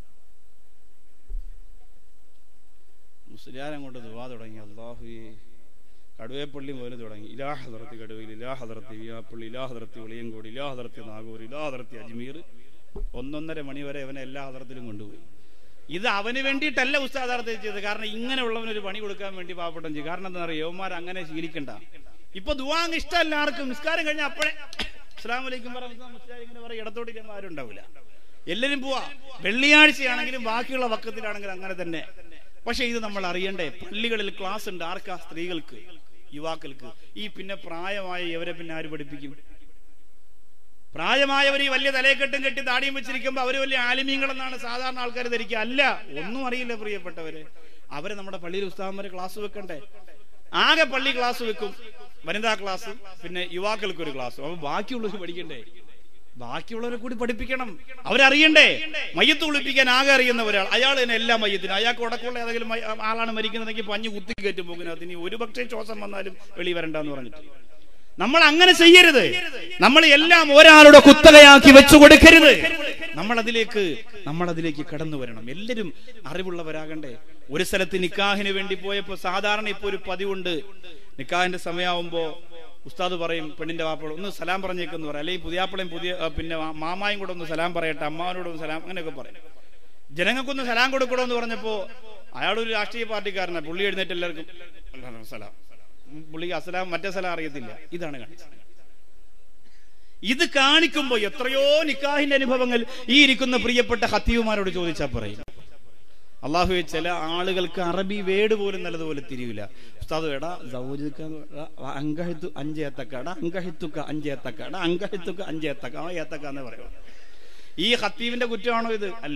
മുസ്ലിയാരെ കൊണ്ട് ദുആ തുടങ്ങി. അല്ലാഹുവേ, കടുവേപ്പള്ളി മുതൽ തുടങ്ങി. ഇലാ ഹദറത്തി കടുവയിൽ, ഇലാ ഹദറത്തി വിയാപ്പള്ളി, ഇലാ ഹദറത്തി വെളിയങ്കോട്, ഇലാ ഹദറത്തി നാഗൂർ, ഇലാ ഹദറത്തി അജ്മീർ. 1-1.5 മണി വരെ അവനെ എല്ലാ ഹദറത്തിലും കൊണ്ടുപോയി. ഇത് അവന് വേണ്ടിയിട്ടല്ല ഉസ്താദ് അർത്ഥം ചെയ്തത്. കാരണം ഇങ്ങനെയുള്ളവനൊരു പണി കൊടുക്കാൻ വേണ്ടി പാവപ്പെട്ടം ചെയ്യും. കാരണം എന്താ പറയുക, യവന്മാർ അങ്ങനെ ശീലിക്കണ്ട. ഇപ്പൊ ദുആ ഇഷ്ടമല്ല ആർക്കും. നിസ്കാരം കഴിഞ്ഞാൽ അപ്പോഴേ അസ്സലാമു അലൈക്കും പറഞ്ഞാൽ ഇങ്ങനെ പറയും, ഇടത്തോട്ടിരിക്കുമ്പോൾ ആരും ഉണ്ടാവില്ല. എല്ലാവരും പോവാ. വെള്ളിയാഴ്ചയാണെങ്കിലും ബാക്കിയുള്ള വക്കത്തിലാണെങ്കിലും അങ്ങനെ തന്നെ. പക്ഷെ ഇത് നമ്മൾ അറിയണ്ടേ, പള്ളികളിൽ ക്ലാസ് ഉണ്ട്. ആർക്കാ? സ്ത്രീകൾക്ക്, യുവാക്കൾക്ക്. ഈ പിന്നെ പ്രായമായ ഇവരെ പിന്നെ ആര് പഠിപ്പിക്കും? പ്രായമായവർ ഈ വലിയ തലയെക്കെട്ടും കെട്ടി താടിയും വെച്ചിരിക്കുമ്പോ അവര് വലിയ ആലിമീങ്ങളെന്നാണ് സാധാരണ ആൾക്കാർ ധരിക്കുക. അല്ല, ഒന്നും അറിയില്ല പ്രിയപ്പെട്ടവരെ. അവരെ നമ്മുടെ പള്ളിയിൽ ഉസ്താദന്മാരെ ക്ലാസ് വെക്കണ്ടേ? ആകെ പള്ളി ക്ലാസ് വെക്കും, വനിതാ ക്ലാസ്, പിന്നെ യുവാക്കൾക്ക് ഒരു ക്ലാസ്. അപ്പൊ ബാക്കിയുള്ളവർ പഠിക്കണ്ടേ? ബാക്കിയുള്ളവരെ കൂടി പഠിപ്പിക്കണം. അവരറിയണ്ടേ? മയ്യത്ത് കുളിപ്പിക്കാൻ ആകെ അറിയുന്ന ഒരാൾ, അയാൾ തന്നെ എല്ലാ മയ്യത്തിനും, അയാൾക്ക് ഉടക്കമുള്ള ഏതെങ്കിലും ആളാണ് മരിക്കുന്നതെങ്കിൽ പഞ്ഞു കുത്തി കയറ്റും പോകുന്നത്, ഇനി ഒരു പക്ഷേ ശ്വാസം വന്നാലും വെളി വരണ്ടെന്ന് പറഞ്ഞിട്ട്. നമ്മൾ അങ്ങനെ ചെയ്യരുത്. നമ്മൾ എല്ലാം ഒരാളുടെ കുത്തകയാക്കി വെച്ചു കൊടുക്കരുത്. നമ്മളതിലേക്ക് കടന്നു വരണം. എല്ലാവരും അറിവുള്ളവരാകണ്ടേ? ഒരു സ്ഥലത്ത് നിക്കാഹിന് വേണ്ടി പോയപ്പോ സാധാരണ ഇപ്പൊ ഒരു പതിവുണ്ട്, നിക്കാഹിന്റെ സമയമാകുമ്പോ ഉസ്താദ് പറയും പെണ്ണിന്റെ വാപ്പയോട് ഒന്ന് സലാം പറഞ്ഞേക്കെന്ന് പറയും, അല്ലെങ്കിൽ പുതിയാപ്പിളയും പിന്നെ മാമായും കൂടെ ഒന്ന് സലാം പറയട്ടെ, അമ്മാവനോടൊന്ന് സലാം, അങ്ങനെയൊക്കെ പറയും. ജനങ്ങൾക്കൊന്ന് സലാം കൊടുക്കണമെന്ന് പറഞ്ഞപ്പോ അയാളൊരു രാഷ്ട്രീയ പാർട്ടിക്കാരനാണ്, പുള്ളി എഴുന്നേറ്റ് എല്ലാവർക്കും സലാം, പുള്ളിക്ക് അസലാം മറ്റേ സലാം അറിയത്തില്ല. ഇതാണ് കാണിച്ചത്. ഇത് കാണിക്കുമ്പോ എത്രയോ നിക്കാഹിന്റെ അനുഭവങ്ങൾ ഈ ഇരിക്കുന്ന പ്രിയപ്പെട്ട ഖത്തീബുമാരോട് ചോദിച്ചാൽ പറയും. അള്ളാഹുവെ, ചില ആളുകൾക്ക് അറബി വേട് പോലും നല്ലതുപോലെ തിരിയില്ല. ഉസ്താദ് എടാ അങ്കഹിത്തു അഞ്ചേത്തക്കട അങ്കഹിത്തുക്ക അഞ്ചേത്തക്കട അങ്കഹിത്തുക്ക അഞ്ചേത്തക്ക ഏത്തക്ക എന്നേ പറയുള്ളൂ. ഈ ഖത്തീബിന്റെ കുറ്റമാണോ ഇത്? അല്ല,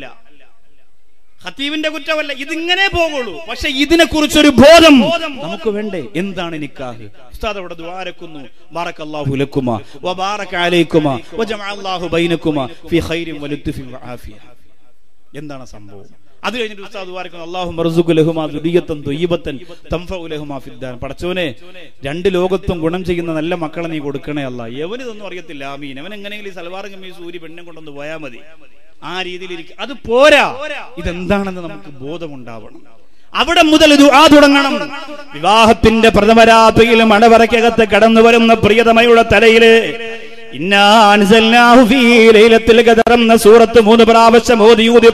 ഖത്തീബിന്റെ കുറ്റമല്ല, ഇതിങ്ങനെ പോകുള്ളൂ. പക്ഷെ ഇതിനെ കുറിച്ചൊരു ബോധം നമുക്ക് വേണ്ടേ? എന്താണ് നിക്കാഹ്? ഉസ്താദ് അവിടെ ദുആരക്കുന്നു, ബാറകല്ലാഹു ലക്കുമാ വബാറക അലൈക്കുമാ വജമഅല്ലാഹു ബൈനക്കുമാ ഫീ ഖൈരിൻ വലുത്ഫിൻ വആഫിയ. എന്താണ് സംഭവം? അത് കഴിഞ്ഞിട്ട് ഉസ്താദ് ദുആരക്കുന്നു, അല്ലാഹുമ്മ റസുഖു ലഹുമാ ദുരിയത്തൻ ത്വയ്യിബത്തൻ തൻഫഉ ലഹുമാ ഫിദ്ദാർ. പടച്ചോനെ, രണ്ട് ലോകത്തും ഗുണം ചെയ്യുന്ന നല്ല മക്കളെ നീ കൊടുക്കണേ അല്ലാ. എവനിതൊന്നും അറിയത്തില്ല, ആമീൻ. അവൻ എങ്ങനെയെങ്കിലും ഈ സൽവാറും കമ്മീസ് ഊരി പെണ്ണെ കൊണ്ടൊന്ന് പോയാൽ മതി. ആ രീതിയിലിരിക്കും. അത് പോരാ, ഇതെന്താണെന്ന് നമുക്ക് ബോധമുണ്ടാവണം. അവിടെ മുതൽ ദുആ തുടങ്ങണം. വിവാഹത്തിന്റെ പ്രഥമ രാത്രിയിൽ മണവറയ്ക്കകത്ത് കടന്നു വരുന്ന പ്രിയതമയുടെ തലയില് ഇന്നാ അൻസൽനാഹു ഫീ ലൈലത്തുൽ ഖദർ എന്ന സൂറത്ത് 3 പ്രാവശ്യം ഓതി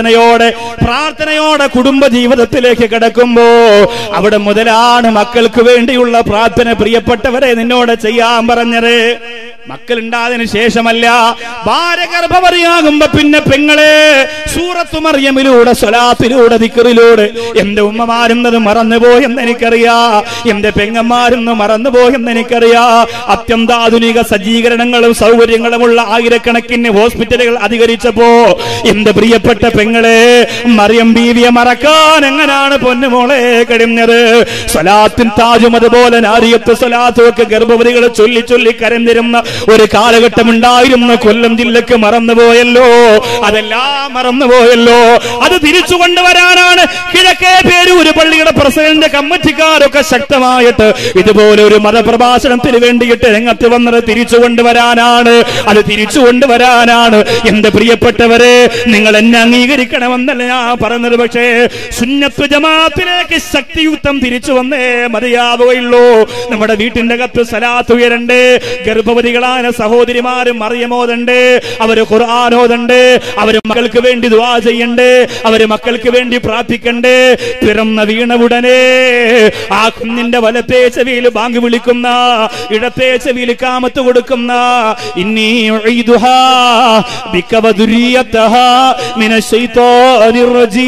പ്രാർത്ഥനയോടെ കുടുംബ ജീവിതത്തിലേക്ക് കടക്കുമ്പോ അവിടെ മുതലാണ് മക്കൾക്ക് വേണ്ടിയുള്ള പ്രാർത്ഥന. പ്രിയപ്പെട്ടവരെ, നിന്നോട് ചെയ്യാൻ പറഞ്ഞത് മക്കളുണ്ടായതിനു ശേഷമല്ല, ഭാര്യ ഗർഭവതിയാകുമ്പോ പിന്നെ പെങ്ങളെ സൂറത്തു മറിയമിലൂടെ സ്വലാത്തിലൂടെ ദിക്റിലൂടെ എന്റെ ഉമ്മമാരുന്നത് മറന്നുപോയെന്ന് എനിക്കറിയാ, എന്റെ പെങ്ങന്മാരെന്ന് മറന്നുപോയെന്ന് എനിക്കറിയാ. അത്യന്താധുനിക സജ്ജീകരണങ്ങളും സൗകര്യങ്ങളുമുള്ള ആയിരക്കണക്കിന് ഹോസ്പിറ്റലുകൾ അധികരിച്ചപ്പോ എന്റെ പ്രിയപ്പെട്ട പെങ്ങളെ മറിയം ബീവിയെ മറക്കാൻ എങ്ങനാണ് പൊന്നുമോളെ കഴിഞ്ഞത്? സ്വലാത്തിൻ താജും അതുപോലെ നാരിയത്ത് സ്വലാത്തും ഒക്കെ ഗർഭവതികളെ ചൊല്ലി കരഞ്ഞിരുന്ന ഒരു കാലഘട്ടം ഉണ്ടായിരുന്നു. കൊല്ലം ജില്ലക്ക് മറന്നുപോയല്ലോ, അതെല്ലാം മറന്നുപോയല്ലോ. അത് തിരിച്ചു കൊണ്ടുവരാനാണ് കിഴക്കേ പേരൂര് പള്ളിയുടെ പ്രസിഡന്റ് കമ്മിറ്റിക്കാരൊക്കെ ശക്തമായിട്ട് ഇതുപോലെ ഒരു മതപ്രഭാഷണത്തിന് വേണ്ടിയിട്ട് രംഗത്ത് വന്നത്. തിരിച്ചു കൊണ്ടുവരാനാണ്, അത് തിരിച്ചു കൊണ്ടുവരാനാണ്. എന്റെ പ്രിയപ്പെട്ടവരെ, നിങ്ങൾ എന്നെ അംഗീകരിക്കണമെന്നല്ല ഞാൻ പറഞ്ഞത്. പക്ഷേ സുന്നത്ത് ജമാഅത്തിലേക്ക് ശക്തിയുക്തം തിരിച്ചു വന്നേ മതിയാവുകയുള്ളൂ. നമ്മുടെ വീട്ടിന്റെ അകത്ത് സലാത്ത് ഉയരണ്ടേ. ഗർഭവതികളായ സഹോദരിമാരും മറിയമോദണ്ട്, അവര് ഖുർആനോദണ്ട്, അവര് മക്കൾക്ക് വേണ്ടി ദുആ ചെയ്യണ്ടേ, അവര് മക്കൾക്ക് വേണ്ടി പ്രാർത്ഥിക്കണ്ടേ. പിറന്ന വീണ ഉടനെ ആ കുഞ്ഞിന്റെ വലത്തേ ചെവിയിൽ ബാങ്ക് വിളിക്കുന്ന, ഇടത്തേ ചെവിയിൽ കാമത്ത് കൊടുക്കുന്ന ഇന്നി ഉഈദുഹാ ബിക വദുരിയതഹാ മിനശ് ശൈത്വാനിർ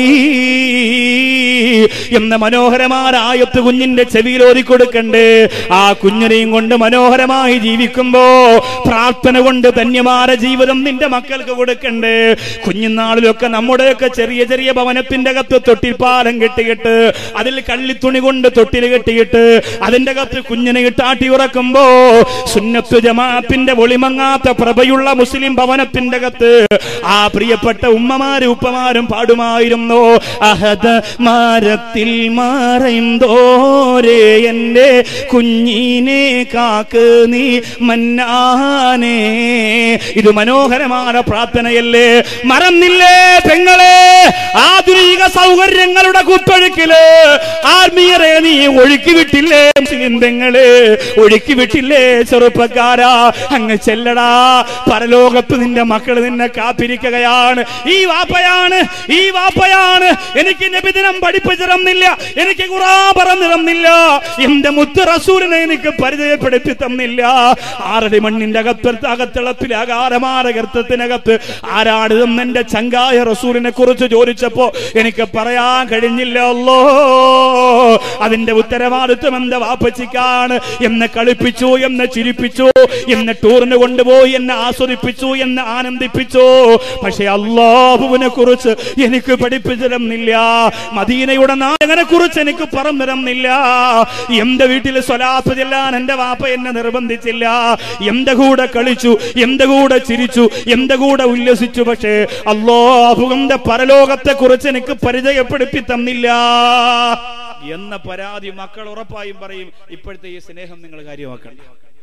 റജീം എന്ന മനോഹരമായ ആയത്ത് കുഞ്ഞിന്റെ ചെവിയിൽ ഓതി കൊടുക്കണ്ടേ. ആ കുഞ്ഞിനെയും കൊണ്ട് മനോഹരമായി ജീവിക്കുമ്പോ പ്രാർത്ഥന കൊണ്ട് ധന്യമായ ജീവിതം നിന്റെ മക്കൾക്ക് കൊടുക്കണ്ടേ. കുഞ്ഞുനാളിലൊക്കെ നമ്മുടെയൊക്കെ ചെറിയ ചെറിയ ഭവനത്തിന്റെ അകത്ത് തൊട്ടിൽപ്പാലം കെട്ടിയിട്ട് അതിൽ കള്ളിത്തുണി കൊണ്ട് തൊട്ടിൽ കെട്ടിയിട്ട് അതിന്റെ അകത്ത് കുഞ്ഞിനെ ഇട്ടാട്ടി ഉറക്കുമ്പോ സുന്നത്ത് ജമാഅത്തിന്റെ ഒളിമങ്ങാത്ത പ്രഭയുള്ള മുസ്ലിം ഭവനത്തിന്റെ അകത്ത് ആ പ്രിയപ്പെട്ട ഉമ്മമാരും ഉപ്പമാരും പാടുമായിരുന്നു, അഹദ മരത്തിൽ മറയുന്തോരേ എന്റെ കുഞ്ഞിനെ കാക്ക് നീ മന്നാനേ. ഇത് മനോഹരമായ പ്രാർത്ഥനയല്ലേ? മറന്നില്ലേ പെങ്ങളെ? ആധുനിക സൗകര്യങ്ങളുടെ കുത്തൊഴുക്കില് ആത്മീയരെ നീ ഒഴുക്കി വിട്ടില്ലേ? മുസ്ലിം പെങ്ങളെ ഒഴുക്കി വിട്ടില്ലേ? ചെറുപ്പക്കാരാ, അങ്ങ് ചെല്ലടാ, പരലോകത്ത് നിന്റെ മക്കൾ നിന്നെ കാത്തിരിക്കുകയാണ്. ഈ വാപ്പയാണ് എനിക്ക് നബിദിനം പഠിപ്പിച്ചു തന്നില്ല, എനിക്ക് ഖുർആൻ പറഞ്ഞു തന്നില്ല, എന്റെ മുത്ത് റസൂലിനെ എനിക്ക് പരിചയപ്പെടുത്തി തന്നില്ല. ആറടി മണ്ണിന്റെ അകത്തിളപ്പിലെ അകാരമായ ഗർത്തത്തിനകത്ത് ആരാണിതെന്ന് എന്റെ ചങ്കായ റസൂലിനെ കുറിച്ച് ചോദിച്ചപ്പോ എനിക്ക് പറയാൻ കഴിഞ്ഞില്ല. അല്ലോ, അതിന്റെ ഉത്തരവാദിത്വം എന്റെ വാപ്പച്ചിക്കാണ്. എന്നെ കളിപ്പിച്ചു, എന്നെ ചിരിപ്പിച്ചു, എന്നെ ടൂറിന് കൊണ്ടുപോയി, എന്നെ ആസ്വദിപ്പിച്ചു, എന്നെ ആനന്ദിപ്പിച്ചു. പക്ഷെ അല്ലാഹുവിനെ കുറിച്ച് എനിക്ക് പഠിപ്പിച്ചു തരുന്നില്ല, മദീനയുടെ നായകനെ കുറിച്ച് എനിക്ക് പറഞ്ഞു തരുന്നില്ല. എന്റെ വീട്ടിൽ സ്വലാത്ത് ചെല്ലാൻ എന്റെ വാപ്പ എന്നെ നിർബന്ധിച്ചില്ല. എന്റെ കൂടെ കളിച്ചു, എന്റെ കൂടെ ചിരിച്ചു, എന്റെ കൂടെ ഉല്ലസിച്ചു. പക്ഷേ അല്ലാഹുവിന്റെ പരലോകത്തെ കുറിച്ച് എനിക്ക് പരിചയപ്പെടുത്തി തന്നില്ല എന്ന പരാതി മക്കൾ ഉറപ്പായും പറയും. ഇപ്പോഴത്തെ ഈ സ്നേഹം നിങ്ങൾ കാര്യമാക്കണ്ട.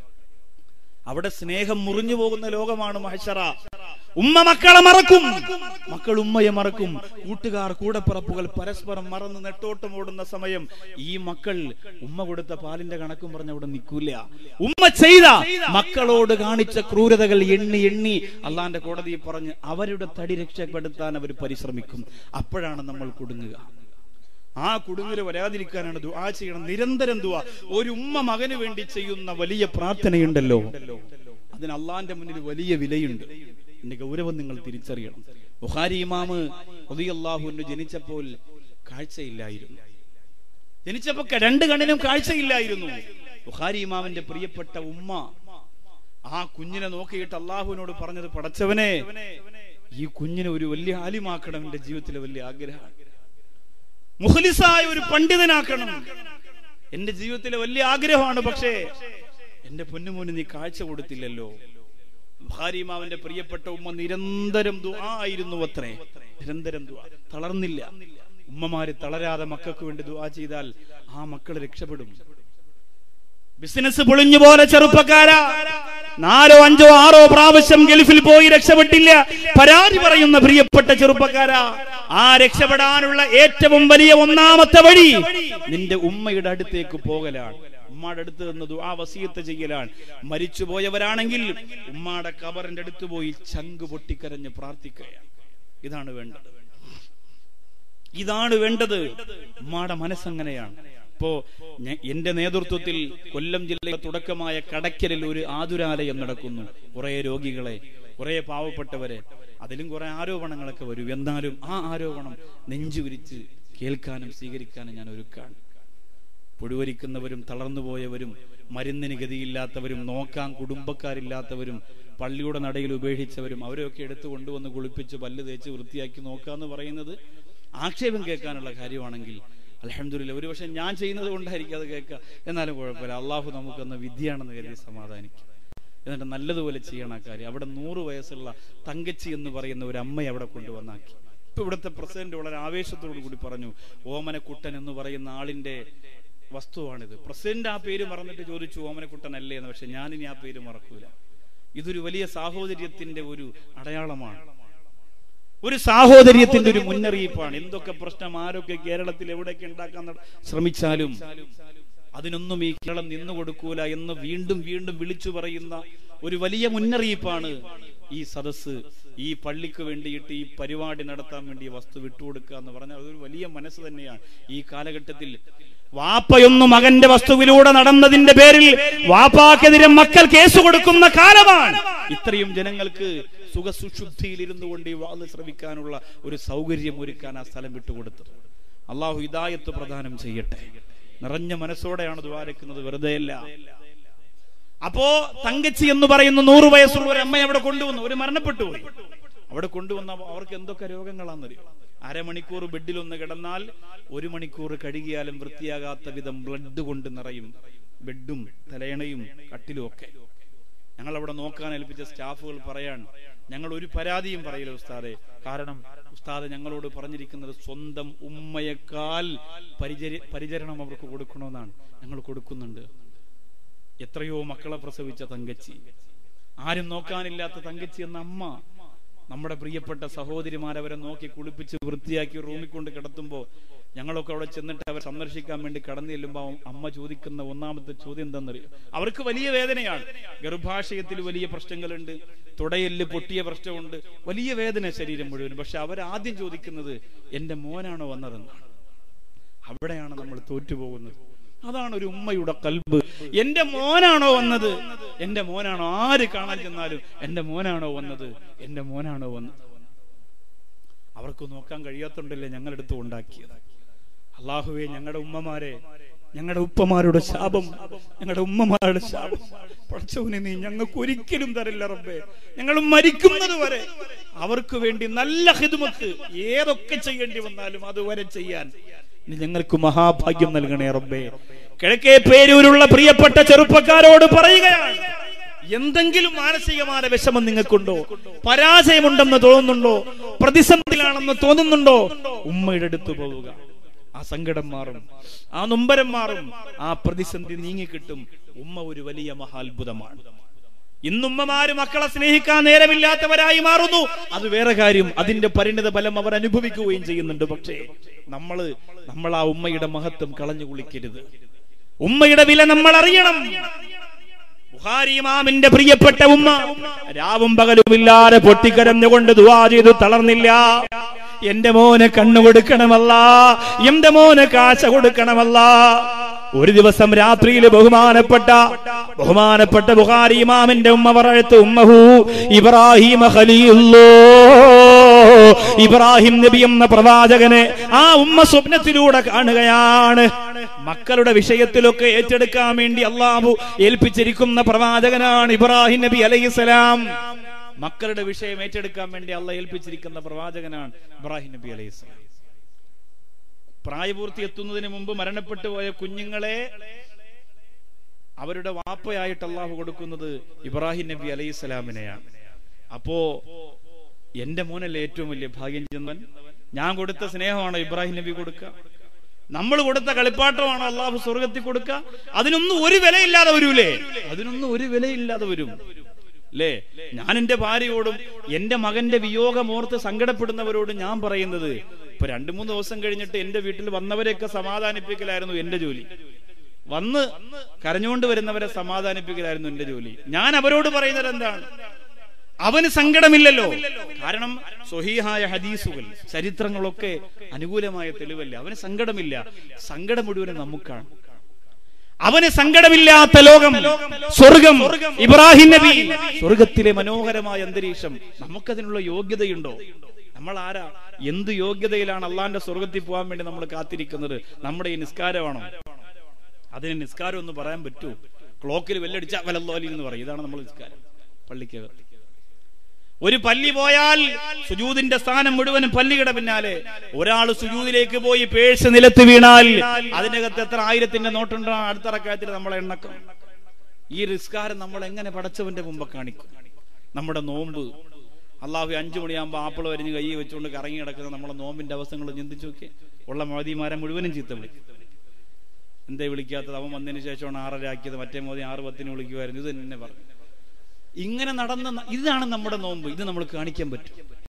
അവിടെ സ്നേഹം മുറിഞ്ഞു പോകുന്ന ലോകമാണ് മഹ്ശറ. ഉമ്മ മക്കളെ മറക്കും, മക്കൾ ഉമ്മയെ മറക്കും. കൂട്ടുകാർ, കൂടപ്പിറപ്പുകൾ പരസ്പരം മറന്ന് നെട്ടോട്ടം ഓടുന്ന സമയം ഈ മക്കൾ ഉമ്മ കൊടുത്ത പാലിന്റെ കണക്കും പറഞ്ഞ് അവിടെ നിൽക്കൂല. ഉമ്മ ചെയ്ത മക്കളോട് കാണിച്ച ക്രൂരതകൾ എണ്ണി എണ്ണി അള്ളാന്റെ കോടതിയിൽ പറഞ്ഞ് അവരുടെ തടി രക്ഷപ്പെടുത്താൻ അവർ പരിശ്രമിക്കും. അപ്പോഴാണ് നമ്മൾ കുടുങ്ങുക. ആ കുടുങ്ങല് വരാതിരിക്കാനാണ് ദുആ ചെയ്യണം, നിരന്തരം ദുആ. ഒരു ഉമ്മ മകന് വേണ്ടി ചെയ്യുന്ന വലിയ പ്രാർത്ഥനയുണ്ടല്ലോ, അതിന് അള്ളാന്റെ മുന്നിൽ വലിയ വിലയുണ്ട്. എന്റെ ഗൗരവം നിങ്ങൾ തിരിച്ചറിയണം. ബുഖാരി ഇമാമ് റളിയല്ലാഹു അൻഹു ജനിച്ചപ്പോൾ കാഴ്ചയില്ലായിരുന്നു. ജനിച്ചപ്പോ രണ്ട് കണ്ണിനും കാഴ്ചയില്ലായിരുന്നു. ബുഖാരി ഇമാമിന്റെ പ്രിയപ്പെട്ട ഉമ്മ ആ കുഞ്ഞിനെ നോക്കിയിട്ട് അള്ളാഹുവിനോട് പറഞ്ഞത്, പടച്ചവനെ, ഈ കുഞ്ഞിനെ ഒരു വലിയ ആലിമാക്കണം, എന്റെ ജീവിതത്തിലെ വലിയ ആഗ്രഹമാണ്. മുഖ്ലിസായ ഒരു പണ്ഡിതനാക്കണം, എന്റെ ജീവിതത്തിലെ വലിയ ആഗ്രഹമാണ്. പക്ഷേ എന്റെ പൊന്നുമോന് നീ കാഴ്ച കൊടുത്തില്ലല്ലോ. ബുഖാരി ഇമാമിന്റെ പ്രിയപ്പെട്ട ഉമ്മ നിരന്തരം ദുആ ആയിരുന്നു അത്രേ, നിരന്തരം ദുആ, തളർന്നില്ല. ഉമ്മമാര് തളരാതെ മക്കൾക്ക് വേണ്ടി ദുആ ചെയ്താൽ ആ മക്കൾ രക്ഷപ്പെടും. ബിസിനസ് പൊളിഞ്ഞു പോലെ ചെറുപ്പക്കാരാ 4, 5, 6 പ്രാവശ്യം ഗൾഫിൽ പോയി രക്ഷപ്പെട്ടില്ല, പരാതി പറയുന്ന പ്രിയപ്പെട്ട ചെറുപ്പക്കാരാ, ആ രക്ഷപ്പെടാനുള്ള ഏറ്റവും വലിയ ഒന്നാമത്തെ വഴി നിന്റെ ഉമ്മയുടെ അടുത്തേക്ക് പോകലാണ്. ഉമ്മയുടെ അടുത്ത് നിന്ന് ദുആ വസിയത്ത് ചെയ്യലാണ്. മരിച്ചുപോയവരാണെങ്കിൽ ഉമ്മയുടെ ഖബറിന്റെ അടുത്ത് പോയി ചങ്ക് പൊട്ടിക്കരഞ്ഞ് പ്രാർത്ഥിക്കുകയാണ്. ഇതാണ് വേണ്ടത്, ഇതാണ് വേണ്ടത്. ഉമ്മയുടെ മനസ്സങ്ങനെയാണ്. ഇപ്പോ എന്റെ നേതൃത്വത്തിൽ കൊല്ലം ജില്ലയിലെ തുടക്കമായ കടയ്ക്കലിൽ ഒരു ആതുരാലയം നടക്കുന്നു. കുറെ രോഗികളെ, കുറെ പാവപ്പെട്ടവരെ, അതിലും കുറെ ആരോപണങ്ങളൊക്കെ വരും. എന്നാലും ആ ആരോപണം നെഞ്ചുവിരിച്ച് കേൾക്കാനും സ്വീകരിക്കാനും ഞാൻ ഒരുക്കാണ്. പുഴുവരിക്കുന്നവരും തളർന്നുപോയവരും മരുന്നിന് ഗതിയില്ലാത്തവരും നോക്കാൻ കുടുംബക്കാരില്ലാത്തവരും പള്ളിയുടെ നടയിൽ ഉപേക്ഷിച്ചവരും അവരെയൊക്കെ എടുത്തു കൊണ്ടുവന്ന് കുളിപ്പിച്ച് പല്ല് തേച്ച് വൃത്തിയാക്കി നോക്കാന്ന് പറയുന്നത് ആക്ഷേപം കേൾക്കാനുള്ള കാര്യമാണെങ്കിൽ അൽഹംദുലില്ലാഹ്, ഒരുപക്ഷെ ഞാൻ ചെയ്യുന്നത് കൊണ്ടായിരിക്കും അത് കേൾക്കുക. എന്നാലും കുഴപ്പമില്ല, അള്ളാഹു നമുക്കെന്ന വിദ്യയാണെന്ന് കരുതി സമാധാനിക്കും. എന്നിട്ട് നല്ലതുപോലെ ചെയ്യണം ആ കാര്യം. അവിടെ 100 വയസ്സുള്ള തങ്കച്ചി എന്ന് പറയുന്ന ഒരു അമ്മയെ അവിടെ കൊണ്ടുവന്നാക്കി. ഇപ്പൊ ഇവിടുത്തെ പ്രസിഡന്റ് വളരെ ആവേശത്തോടു കൂടി പറഞ്ഞു, ഓമനക്കുട്ടൻ എന്ന് പറയുന്ന ആളിന്റെ വസ്തുവാണിത്. പ്രസിഡന്റ് ആ പേര് മറന്നിട്ട് ചോദിച്ചു ഓമനക്കുട്ടൻ അല്ലേ എന്ന്. പക്ഷെ ഞാനിനി ആ പേര് മറക്കൂല. ഇതൊരു വലിയ സാഹോദര്യത്തിന്റെ ഒരു അടയാളമാണ്, ഒരു സാഹോദര്യത്തിന്റെ ഒരു മുന്നറിയിപ്പാണ്. എന്തൊക്കെ പ്രശ്നം ആരൊക്കെ കേരളത്തിൽ എവിടെയൊക്കെ ഉണ്ടാക്കാൻ ശ്രമിച്ചാലും അതിനൊന്നും ഈ കേരളം നിന്നു കൊടുക്കൂല എന്ന് വീണ്ടും വീണ്ടും വിളിച്ചു പറയുന്ന ഒരു വലിയ മുന്നറിയിപ്പാണ് ഈ സദസ്സ്. ഈ പള്ളിക്ക് വേണ്ടിയിട്ട് ഈ പരിപാടി നടത്താൻ വേണ്ടി വസ്തു വിട്ടുകൊടുക്കുക എന്ന് പറഞ്ഞാൽ അതൊരു വലിയ മനസ്സ് തന്നെയാണ്. ഈ കാലഘട്ടത്തിൽ വാപ്പയൊന്നു മകന്റെ വസ്തുവിലൂടെ നടന്നതിന്റെ പേരിൽ വാപ്പാക്കെതിരെ മക്കൾ കേസ് കൊടുക്കുന്ന കാലമാണ്. ഇത്രയും ജനങ്ങൾക്ക് സുഖസുശുദ്ധിയിൽ ഇരുന്നു കൊണ്ട് ഈ വാള് ശ്രവിക്കാനുള്ള ഒരു സൗകര്യം ഒരുക്കാൻ ആ സ്ഥലം വിട്ടുകൊടുത്തത്. അള്ളാഹു ഹിദായത്ത് പ്രദാനം ചെയ്യട്ടെ. നിറഞ്ഞ മനസ്സോടെയാണ് ദ്വാരക്കുന്നത്, വെറുതെയല്ല. അപ്പോ തങ്കച്ചി എന്ന് പറയുന്ന 100 വയസ്സുള്ള ഒരു അമ്മയെ അവിടെ കൊണ്ടുവന്നു. ഒരു മരണപ്പെട്ടു പോയി. അവിടെ കൊണ്ടുവന്ന അവർക്ക് എന്തൊക്കെ രോഗങ്ങളാണെന്നറിയോ? അരമണിക്കൂർ ബെഡിലൊന്ന് കിടന്നാൽ 1 മണിക്കൂർ കഴുകിയാലും വൃത്തിയാകാത്ത വിധം ബ്ലഡ് കൊണ്ട് നിറയും. ബെഡും തലയണയും കട്ടിലും ഒക്കെ. ഞങ്ങൾ അവിടെ നോക്കാൻ ഏൽപ്പിച്ച സ്റ്റാഫുകൾ പറയാൻ, ഞങ്ങൾ ഒരു പരാതിയും പറയില്ല ഉസ്താദെ. കാരണം ഉസ്താദ് ഞങ്ങളോട് പറഞ്ഞിരിക്കുന്നത് സ്വന്തം ഉമ്മയേക്കാൾ പരിചരണം അവർക്ക് കൊടുക്കണമെന്നാണ്. ഞങ്ങൾ കൊടുക്കുന്നുണ്ട്. എത്രയോ മക്കളെ പ്രസവിച്ച തങ്കച്ചി, ആരും നോക്കാനില്ലാത്ത തങ്കച്ചി എന്ന അമ്മ, നമ്മുടെ പ്രിയപ്പെട്ട സഹോദരിമാരവരെ നോക്കി കുളിപ്പിച്ച് വൃത്തിയാക്കി റൂമിൽ കൊണ്ട് കിടത്തുമ്പോ ഞങ്ങളൊക്കെ അവിടെ ചെന്നിട്ട് അവരെ സന്ദർശിക്കാൻ വേണ്ടി കടന്നു ചെല്ലുമ്പോ അമ്മ ചോദിക്കുന്ന ഒന്നാമത്തെ ചോദ്യം എന്താണെന്നറിയോ? അവർക്ക് വലിയ വേദനയാണ്, ഗർഭാശയത്തിൽ വലിയ പ്രശ്നങ്ങളുണ്ട്, തുടയെല്ല് പൊട്ടിയ പ്രശ്നമുണ്ട്, വലിയ വേദന ശരീരം മുഴുവൻ. പക്ഷെ അവരാദ്യം ചോദിക്കുന്നത് എന്റെ മോനാണോ വന്നതെന്നാണ്. അവിടെയാണ് നമ്മൾ തോറ്റുപോകുന്നത്. അതാണ് ഒരു ഉമ്മയുടെ കൽബ്. എന്റെ മോനാണോ വന്നത്, എന്റെ മോനാണോ, ആര് കാണാൻ ചെന്നാലും എന്റെ മോനാണോ വന്നത്, എന്റെ മോനാണോ വന്നത്. അവർക്ക് നോക്കാൻ കഴിയാത്തോണ്ടല്ലേ ഞങ്ങളെടുത്ത് ഉണ്ടാക്കിയത്. അള്ളാഹുവേ, ഞങ്ങളുടെ ഉമ്മമാരെ, ഞങ്ങളുടെ ഉപ്പമാരുടെ ശാപം, ഞങ്ങളുടെ ഉമ്മമാരുടെ ശാപം പടച്ചവനെ നീ ഞങ്ങൾക്ക് ഒരിക്കലും തരില്ല റബ്ബേ. ഞങ്ങൾ മരിക്കുന്നത് വരെ അവർക്ക് വേണ്ടി നല്ല ഖിദ്മത്ത് ഏതൊക്കെ ചെയ്യേണ്ടി വന്നാലും അതുവരെ ചെയ്യാൻ ഞങ്ങൾക്ക് മഹാഭാഗ്യം നൽകണേ റബ്ബേ. കിഴക്കേ പേരൂരുള്ള പ്രിയപ്പെട്ട ചെറുപ്പക്കാരോട് പറയുകയാണ്, എന്തെങ്കിലും മാനസികമായ വിഷമം നിങ്ങൾക്കുണ്ടോ, പരാജയമുണ്ടെന്ന് തോന്നുന്നുണ്ടോ, പ്രതിസന്ധിയിലാണെന്ന് തോന്നുന്നുണ്ടോ, ഉമ്മയുടെ അടുത്ത് പോവുക. ആ സങ്കടം മാറും, ആ നൊമ്പരം മാറും, ആ പ്രതിസന്ധി നീങ്ങിക്കിട്ടും. ഉമ്മ ഒരു വലിയ മഹാത്ഭുതമാണ്. ഇന്നുമ്മമാര് മക്കളെ സ്നേഹിക്കാൻ നേരമില്ലാത്തവരായി മാറുന്നു, അത് വേറെ കാര്യം. അതിന്റെ പരിണിത ഫലം അവർ അനുഭവിക്കുകയും ചെയ്യുന്നുണ്ട്. പക്ഷേ നമ്മൾ ആ ഉമ്മയുടെ മഹത്വം കളഞ്ഞു കുളിക്കരുത്. ഉമ്മയുടെ വില നമ്മൾ അറിയണം. ബുഖാരി ഇമാമിന്റെ പ്രിയപ്പെട്ട ഉമ്മ രാവും പകലുമില്ലാതെ പൊട്ടിക്കരഞ്ഞുകൊണ്ട് ദുആ ചെയ്തു തളർന്നില്ല. എന്റെ മോന് കണ്ണു കൊടുക്കണമല്ല, എന്റെ മോന് കാശ കൊടുക്കണമല്ല. ഒരു ദിവസം രാത്രിയിൽ ബഹുമാനപ്പെട്ട ബുഖാരി ഇമാമിന്റെ ഉമ്മ പറയത്ത്, ഉമ്മഹു ഇബ്രാഹിം ഖലീലുല്ലാഹ്, ഇബ്രാഹിം നബി എന്ന പ്രവാചകനെ ആ ഉമ്മ സ്വപ്നത്തിലൂടെ കാണുകയാണ്. മക്കളുടെ വിഷയത്തിലൊക്കെ ഏറ്റെടുക്കാൻ വേണ്ടി അള്ളാഹു ഏൽപ്പിച്ചിരിക്കുന്ന പ്രവാചകനാണ് ഇബ്രാഹിം നബി അലൈഹിസ്സലാം. മക്കളുടെ വിഷയം ഏറ്റെടുക്കാൻ വേണ്ടി അള്ളാഹ് ഏൽപ്പിച്ചിരിക്കുന്ന പ്രവാചകനാണ് ഇബ്രാഹിം നബി അലൈഹിസ്സലാം. പ്രായപൂർത്തി എത്തുന്നതിന് മുമ്പ് മരണപ്പെട്ടു പോയ കുഞ്ഞുങ്ങളെ അവരുടെ വാപ്പയായിട്ട് അള്ളാഹു കൊടുക്കുന്നത് ഇബ്രാഹിം നബി അലൈഹിസ്സലാമിനെയാണ്. അപ്പോ എന്റെ മോനല്ലേ ഏറ്റവും വലിയ ഭാഗ്യം ചെന്നൻ? ഞാൻ കൊടുത്ത സ്നേഹമാണോ ഇബ്രാഹിം നബി കൊടുക്കുക? നമ്മൾ കൊടുത്ത കളിപ്പാട്ടമാണോ അള്ളാഹു സ്വർഗത്തിൽ കൊടുക്കുക? അതിനൊന്നും ഒരു വിലയില്ലാതെ വരൂലേ? അതിനൊന്നും ഒരു വിലയില്ലാതെ വരും അല്ലേ? ഞാൻ എന്റെ ഭാര്യയോടും എന്റെ മകന്റെ വിയോഗമോർത്ത് സങ്കടപ്പെടുന്നവരോടും ഞാൻ പറയുന്നത്, ഇപ്പൊ 2-3 ദിവസം കഴിഞ്ഞിട്ട് എന്റെ വീട്ടിൽ വന്നവരെയൊക്കെ സമാധാനിപ്പിക്കലായിരുന്നു എന്റെ ജോലി. വന്ന് കരഞ്ഞുകൊണ്ട് വരുന്നവരെ സമാധാനിപ്പിക്കലായിരുന്നു എന്റെ ജോലി. ഞാൻ അവരോട് പറയുന്നത് എന്താണ്? അവന് സങ്കടമില്ലല്ലോ. കാരണം സ്വഹീഹായ ഹദീസുകൾ, ചരിത്രങ്ങളൊക്കെ അനുകൂലമായ തെളിവല്ലേ. അവന് സങ്കടമില്ല. സങ്കടം മുഴുവൻ നമുക്കാണ്. അവന് സങ്കടമില്ലാത്ത ലോകം, സ്വർഗം, ഇബ്രാഹിം നബി, സ്വർഗത്തിലെ മനോഹരമായ അന്തരീക്ഷം. നമുക്കതിനുള്ള യോഗ്യതയുണ്ടോ? നമ്മൾ ആരാ? എന്ത് യോഗ്യതയിലാണ് അള്ളാന്റെ സ്വർഗത്തിൽ പോകാൻ വേണ്ടി നമ്മൾ കാത്തിരിക്കുന്നത്? നമ്മുടെ ഈ നിസ്കാരമാണോ? അതിന് നിസ്കാരം ഒന്ന് പറയാൻ പറ്റൂ? ക്ലോക്കിൽ വെല്ലടിച്ച വലല്ലോലി എന്ന് പറയും. ഇതാണ് നമ്മൾ നിസ്കാരം. പള്ളിക്കകത്ത് ഒരു പല്ലി പോയാൽ സുജൂദിന്റെ സ്ഥാനം മുഴുവനും പല്ലിയുടെ പിന്നാലെ. ഒരാൾ സുജൂദിലേക്ക് പോയി പേഴ്സ് നിലത്ത് വീണാൽ അതിനകത്ത് എത്ര 1000ന്റെ നോട്ടുണ്ടോ അടുത്ത റക്അത്തിൽ നമ്മളെ എണ്ണക്കം. ഈ നിസ്കാരം നമ്മൾ എങ്ങനെ പടച്ചവന്റെ മുമ്പ് കാണിക്കും? നമ്മുടെ നോമ്പ്, അള്ളാഹു 5 മണിയാകുമ്പോൾ ആപ്പിൾ വരിഞ്ഞ് കൈ വെച്ചുകൊണ്ട് കറങ്ങി കിടക്കുന്ന നമ്മളെ നോമ്പിന്റെ അവസ്ഥകൾ ചിന്തിച്ചു നോക്കിയേ. ഉള്ള മോദിമാരെ മുഴുവനും ചീത്ത വിളിക്കും. എന്തേ വിളിക്കാത്തത്? അവൻ വന്നതിന് ശേഷമാണ് 6:30 ആക്കിയത്. മറ്റേ മോദി 6:10 വിളിക്കുമായിരുന്നു. ഇത് തന്നെ പറഞ്ഞു. ഇങ്ങനെ നടന്ന ഇതാണ് നമ്മുടെ നോമ്പ്. ഇത് നമ്മൾ കാണിക്കാൻ പറ്റും.